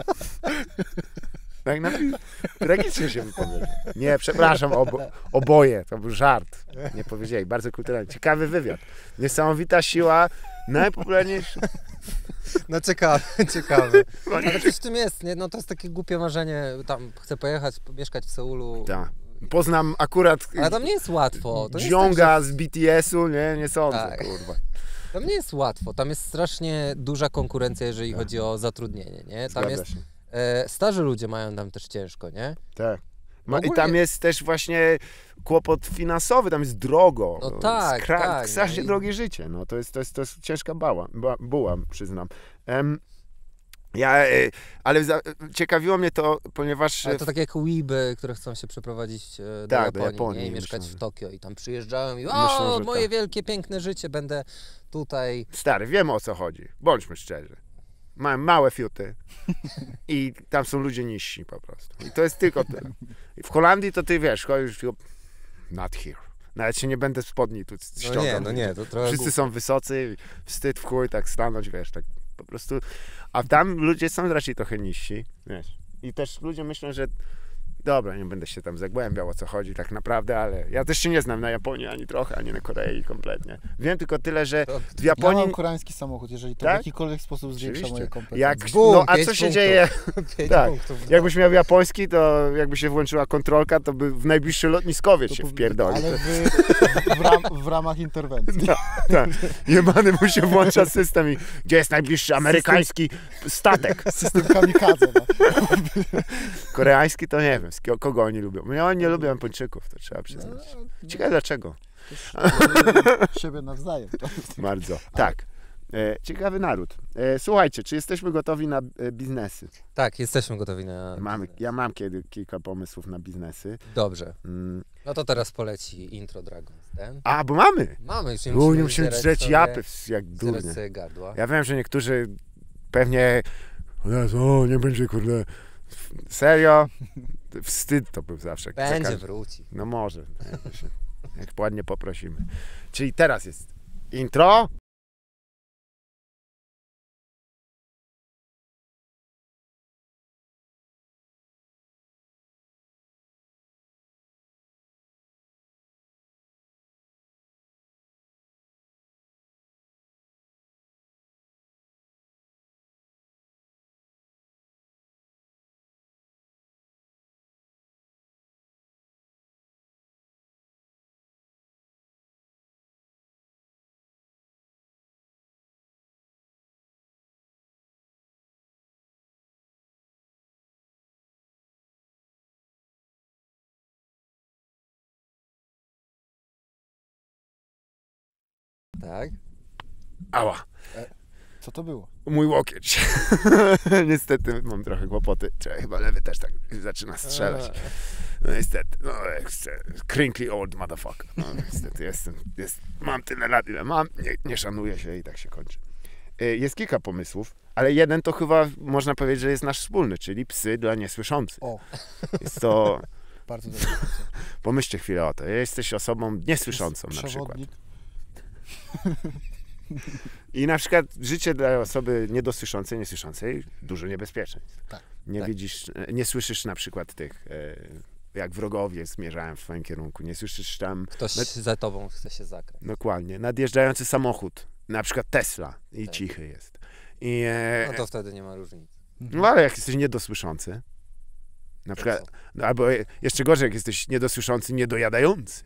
Tak tragicznie się wypowiedział. Nie, przepraszam, oboje. To był żart. Nie powiedzieli. Bardzo kulturalny. Ciekawy wywiad. Niesamowita siła. Najpopularniejsza. No ciekawe. Ale coś w tym jest, nie? No to jest takie głupie marzenie. Tam chcę pojechać, mieszkać w Seulu. Tak. Poznam akurat Ale tam nie jest łatwo. To Dżonga tak, z BTS-u, nie sądzę, tak. kurwa. Tam nie jest łatwo. Tam jest strasznie duża konkurencja, jeżeli chodzi o zatrudnienie, nie? Tam Zgadza jest... się. Starzy ludzie mają tam też ciężko, nie? Tak. Ogólnie... I tam jest też właśnie kłopot finansowy, tam jest drogo. No tak, tak. Strasznie drogie życie. No, to jest ciężka buła, przyznam. Ale ciekawiło mnie to, ponieważ... Ale to tak jak Weeby, które chcą się przeprowadzić do Japonii, nie? I mieszkać w Tokio i tam przyjeżdżają i Myślę, moje tak. wielkie, piękne życie, będę tutaj... Stary, wiemy o co chodzi. Bądźmy szczerzy. Mają małe fiuty i tam są ludzie niżsi po prostu. I to jest tylko tyle. I w Holandii to ty wiesz, chodzisz not here. Nawet się nie będę spodni tu ściągał. No nie, to trochę... Wszyscy są wysocy, wstyd w chuj, tak stanąć, wiesz, tak po prostu. A tam ludzie są raczej trochę niżsi, wiesz. I też ludzie myślą, że dobra, nie będę się tam zagłębiał, o co chodzi tak naprawdę, ale ja też się nie znam na Japonii ani trochę, ani na Korei kompletnie. Wiem tylko tyle, że w Japonii... Ja mam koreański samochód, jeżeli to tak? w jakikolwiek sposób zwiększa moje kompetencje. A co się dzieje? Tak. punktów. Jakbyś miał japoński, to jakby się włączyła kontrolka, to by w najbliższy lotniskowiec się wpierdolił. Ale w ramach interwencji. Tak. Jebany mu się włącza system i gdzie jest najbliższy amerykański statek? System kamikadze. No. Koreański to nie wiem, kogo oni lubią. Oni nie lubią Japończyków, to trzeba przyznać. Ciekawe dlaczego. Siebie nawzajem. Bardzo. Tak. Ciekawy naród. Słuchajcie, czy jesteśmy gotowi na biznesy? Tak, jesteśmy gotowi na... Ja mam kilka pomysłów na biznesy. Dobrze. No to teraz poleci intro Dragon's Den. A, bo mamy! Mamy już. Nie musimy drzeć japy jak durnie. Gardła. Ja wiem, że niektórzy pewnie nie będzie, kurde, serio? Wstyd to był zawsze. Będzie, wróci. No może. Jak ładnie poprosimy. Czyli teraz jest intro. Tak? Ała. Co to było? Mój łokieć. Niestety mam trochę kłopoty. Czekaj, chyba lewy też tak zaczyna strzelać. No niestety, no crinkly old motherfucker. No niestety mam tyle lat, ile mam, nie szanuję się i tak się kończy. Jest kilka pomysłów, ale jeden to chyba można powiedzieć, że jest nasz wspólny, czyli psy dla niesłyszących. O, Jest to... bardzo dobrze. Pomyślcie chwilę o to. Jesteś osobą niesłyszącą na przykład. Przewodnik. I na przykład życie dla osoby niedosłyszącej, niesłyszącej dużo niebezpieczeństw. Tak, Nie tak. widzisz, nie słyszysz na przykład tych, jak wrogowie zmierzają w twoim kierunku, nie słyszysz tam... Ktoś za tobą chce się zakrać. Dokładnie. Nadjeżdżający samochód, na przykład Tesla i Tak. cichy jest. I, No to wtedy nie ma różnicy. no ale jak jesteś niedosłyszący, na przykład, no, albo jeszcze gorzej, jak jesteś niedosłyszący, niedojadający.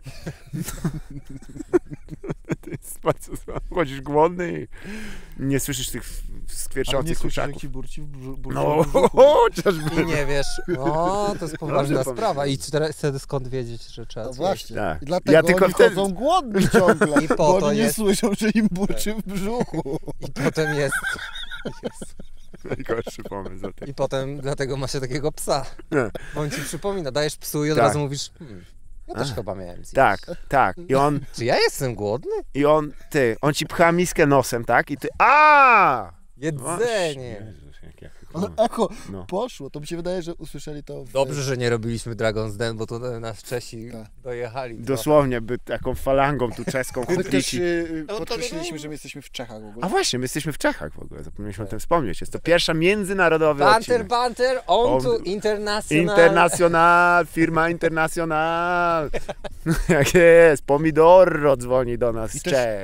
To jest bardzo złe. Chodzisz głodny i nie słyszysz tych Ale nie skwierczących słyszysz, jak kurczaków. ci burci w brzuchu. No, chociażby. I nie wiesz, o, to jest poważna Dobrze sprawa. I teraz wtedy skąd wiedzieć, że trzeba No zjeść? właśnie. Tak. I dlatego Ja tylko oni wtedy- chodzą głodni ciągle, I po bo to oni nie jest- słyszą, że im burczy w brzuchu. I potem jest... Najgorszy pomysł. O tym. I potem dlatego ma się takiego psa. Nie. Bo on ci przypomina, dajesz psu i od Tak. razu mówisz, ja też chyba miałem zjeść. Tak, tak. Czy ja jestem głodny? On ci pcha miskę nosem, tak? I ty, a! Jedzenie. Jezus, jak Ale echo No. poszło. To mi się wydaje, że usłyszeli to w... Dobrze, że nie robiliśmy Dragon's Den, bo to nas Czesi Tak. dojechali. Dosłownie, by taką falangą tu czeską My też chwytlici. podkreśliliśmy, że my jesteśmy w Czechach w ogóle. A właśnie, my jesteśmy w Czechach w ogóle, zapomnieliśmy o tym wspomnieć. Jest to pierwsza międzynarodowy Banter, odcinek. banter, on On- to international. Internacjonal, firma Internacjonal. Jak jest, Pomidoro dzwoni do nas I z też Czech.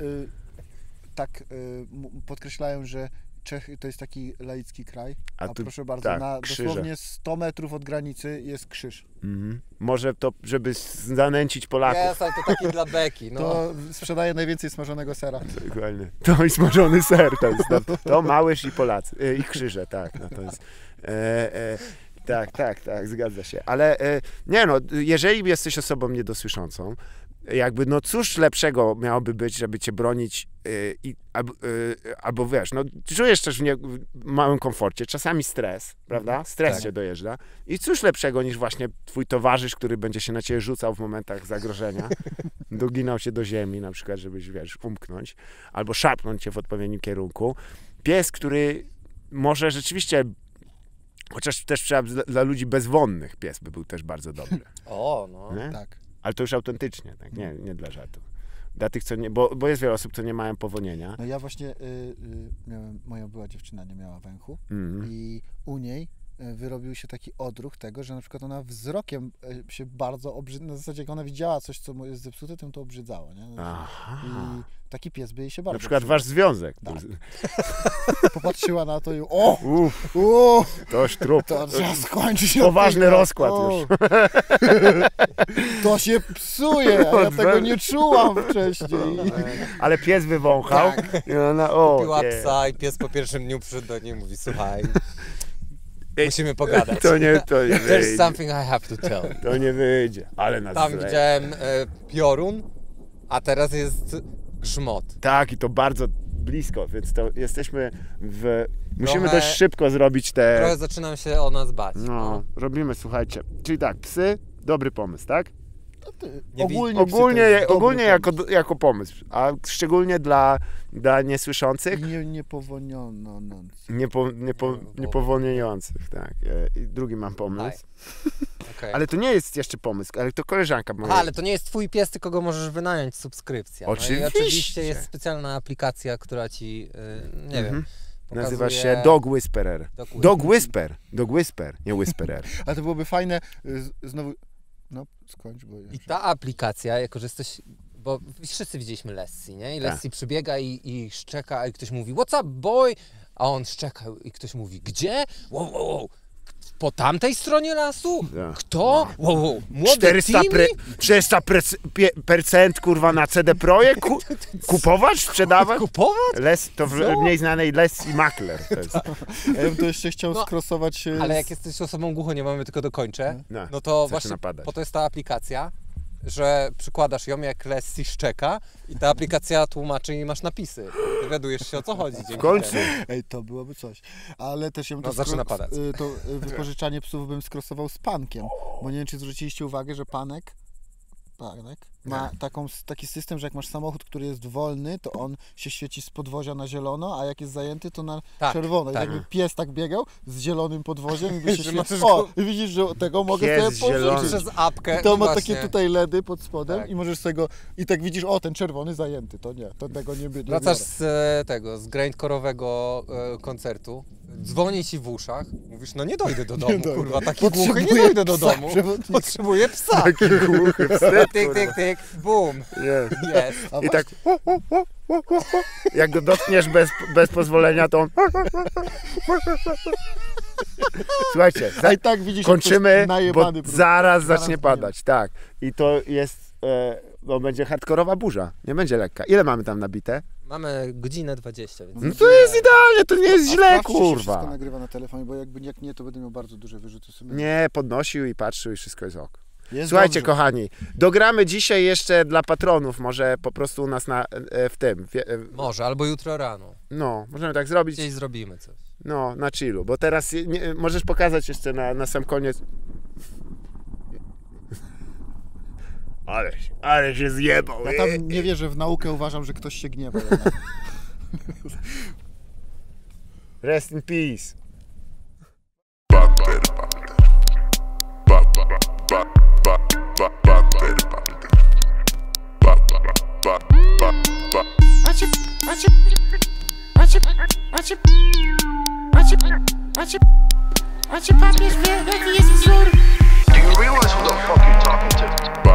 podkreślają, że Czechy to jest taki laicki kraj, A a tu- proszę bardzo, tak, na krzyże. dosłownie 100 metrów od granicy jest krzyż. Może to, żeby zanęcić Polaków. Jest, ale to taki dla beki, no. To sprzedaje najwięcej smażonego sera. Dokładnie. To i smażony ser, to jest to Małysz i Polacy, i krzyże, tak, no to jest, tak, zgadza się, ale nie no, jeżeli jesteś osobą niedosłyszącą, jakby no cóż lepszego miałoby być, żeby cię bronić albo wiesz, no czujesz też w małym komforcie, czasami stres, prawda? Stres Tak. cię dojeżdża i cóż lepszego niż właśnie twój towarzysz, który będzie się na ciebie rzucał w momentach zagrożenia, doginał się do ziemi na przykład, żebyś, wiesz, umknąć, albo szarpnąć cię w odpowiednim kierunku. Pies, który może rzeczywiście, chociaż też trzeba dla ludzi bezwonnych, pies by był też bardzo dobry. O, no. Nie? Tak. Ale to już autentycznie, tak? Nie dla żartów. Dla tych, co nie, bo jest wiele osób, co nie mają powonienia. No ja właśnie moja była dziewczyna nie miała węchu Mhm. i u niej wyrobił się taki odruch tego, że na przykład ona wzrokiem się bardzo na zasadzie jak ona widziała coś, co mu jest zepsute, tym to obrzydzało, nie? Aha. I taki pies by jej się bardzo Na przykład przydał. wasz związek. Tak. Popatrzyła na to i o! Uff, to już trup. To trzeba skończyć. Poważny od tego. rozkład O, już. To się psuje, a ja tego nie czułam wcześniej. Ale pies wywąchał. Tak. I ona, o, Kupiła nie. psa i pies po pierwszym dniu przyszedł do niej i mówi, słuchaj, Ej, musimy pogadać. To nie There's wyjdzie. something I have to tell. To nie wyjdzie. Ale nas Tam zleje. widziałem piorun, a teraz jest grzmot. Tak, i to bardzo blisko, więc to jesteśmy musimy Trochę- dość szybko zrobić te... Trochę zaczynam się o nas bać. No, robimy, słuchajcie. Czyli tak, psy, dobry pomysł, tak? Nie wi- Ogólnie, psy to Ogólnie, jest dobry ogólnie pomysł. jako pomysł, a szczególnie dla niesłyszących, I nie powoniono. niepowolniających, tak. I drugi mam pomysł. Okej. Ale to nie jest jeszcze pomysł, ale to koleżanka moja. Ale to nie jest twój pies, tylko go możesz wynająć, subskrypcja. No Oczywiście. i oczywiście jest specjalna aplikacja, która ci, nie wiem, pokazuje... Nazywa się Dog Whisperer. Dog Dog Whisper, nie Whisperer. Ale to byłoby fajne znowu... No, skończ, bo... I ta aplikacja, jako że jesteś... Bo wszyscy widzieliśmy Lassie, nie? I Tak. Lassie przybiega i szczeka, i ktoś mówi, what's up, boy? A on szczeka i ktoś mówi, gdzie? Wow. Po tamtej stronie lasu? Tak. Kto? Wow. Młody 400% kurwa na CD Projekt? Kupować? Sprzedawać? Kupować? To w Co? mniej znanej Leslie Makler. To jest. Ja bym to jeszcze chciał No, skrosować... Ale jak jesteś osobą głuchą, nie mamy, tylko dokończę, No, no to zaczyna właśnie padać. po to jest ta aplikacja, że przykładasz ją jak Les szczeka i ta aplikacja tłumaczy i masz napisy. Dowiadujesz się, o co chodzi. W końcu. Ej, to byłoby coś. Ale też ja bym No, zaczyna padać. to wypożyczanie psów bym skrosował z Pankiem, bo nie wiem, czy zwróciliście uwagę, że Panek ma taki system, że jak masz samochód, który jest wolny, to on się świeci z podwozia na zielono, a jak jest zajęty, to na czerwono. I jakby pies tak biegał z zielonym podwoziem i by się świecił. O, i widzisz, że tego mogę Pies sobie pożyczyć. Przez apkę. I to ma właśnie. takie tutaj LEDy pod spodem Tak. i możesz sobie go... I tak widzisz, o, ten czerwony zajęty, to nie, to tego nie biorę. Wracasz z grindcore'owego koncertu, dzwoni ci w uszach, mówisz, no nie dojdę do domu, kurwa, taki głuchy, nie dojdę do domu, potrzebuję psa. Taki głuchy wstyd, Tyk, tyk, tyk, bum, jest. I tak jak go dotkniesz bez pozwolenia, to on... Słuchajcie, A i tak widzisz, kończymy, bo najebany zaraz zacznie padać, tak. I to jest, no będzie hardkorowa burza, nie będzie lekka. Ile mamy tam nabite? Mamy godzinę 20, więc... No to jest idealnie, to nie jest źle, sprawdźcie, czy wszystko kurwa. nagrywa na telefonie, bo jak nie, to będę miał bardzo duże wyrzuty sumienia. Nie, podnosił i patrzył i wszystko jest ok. Jest Słuchajcie, dobrze. kochani, dogramy dzisiaj jeszcze dla patronów, może po prostu u nas w tym. Może, albo jutro rano. No, możemy tak zrobić. Gdzieś zrobimy coś. No, na chillu, bo teraz możesz pokazać jeszcze na sam koniec. Ale się zjebał. Ja tam nie wierzę w naukę, uważam, że ktoś się gniewa. jednak. Rest in peace. Do you realize who the fuck you're talking to?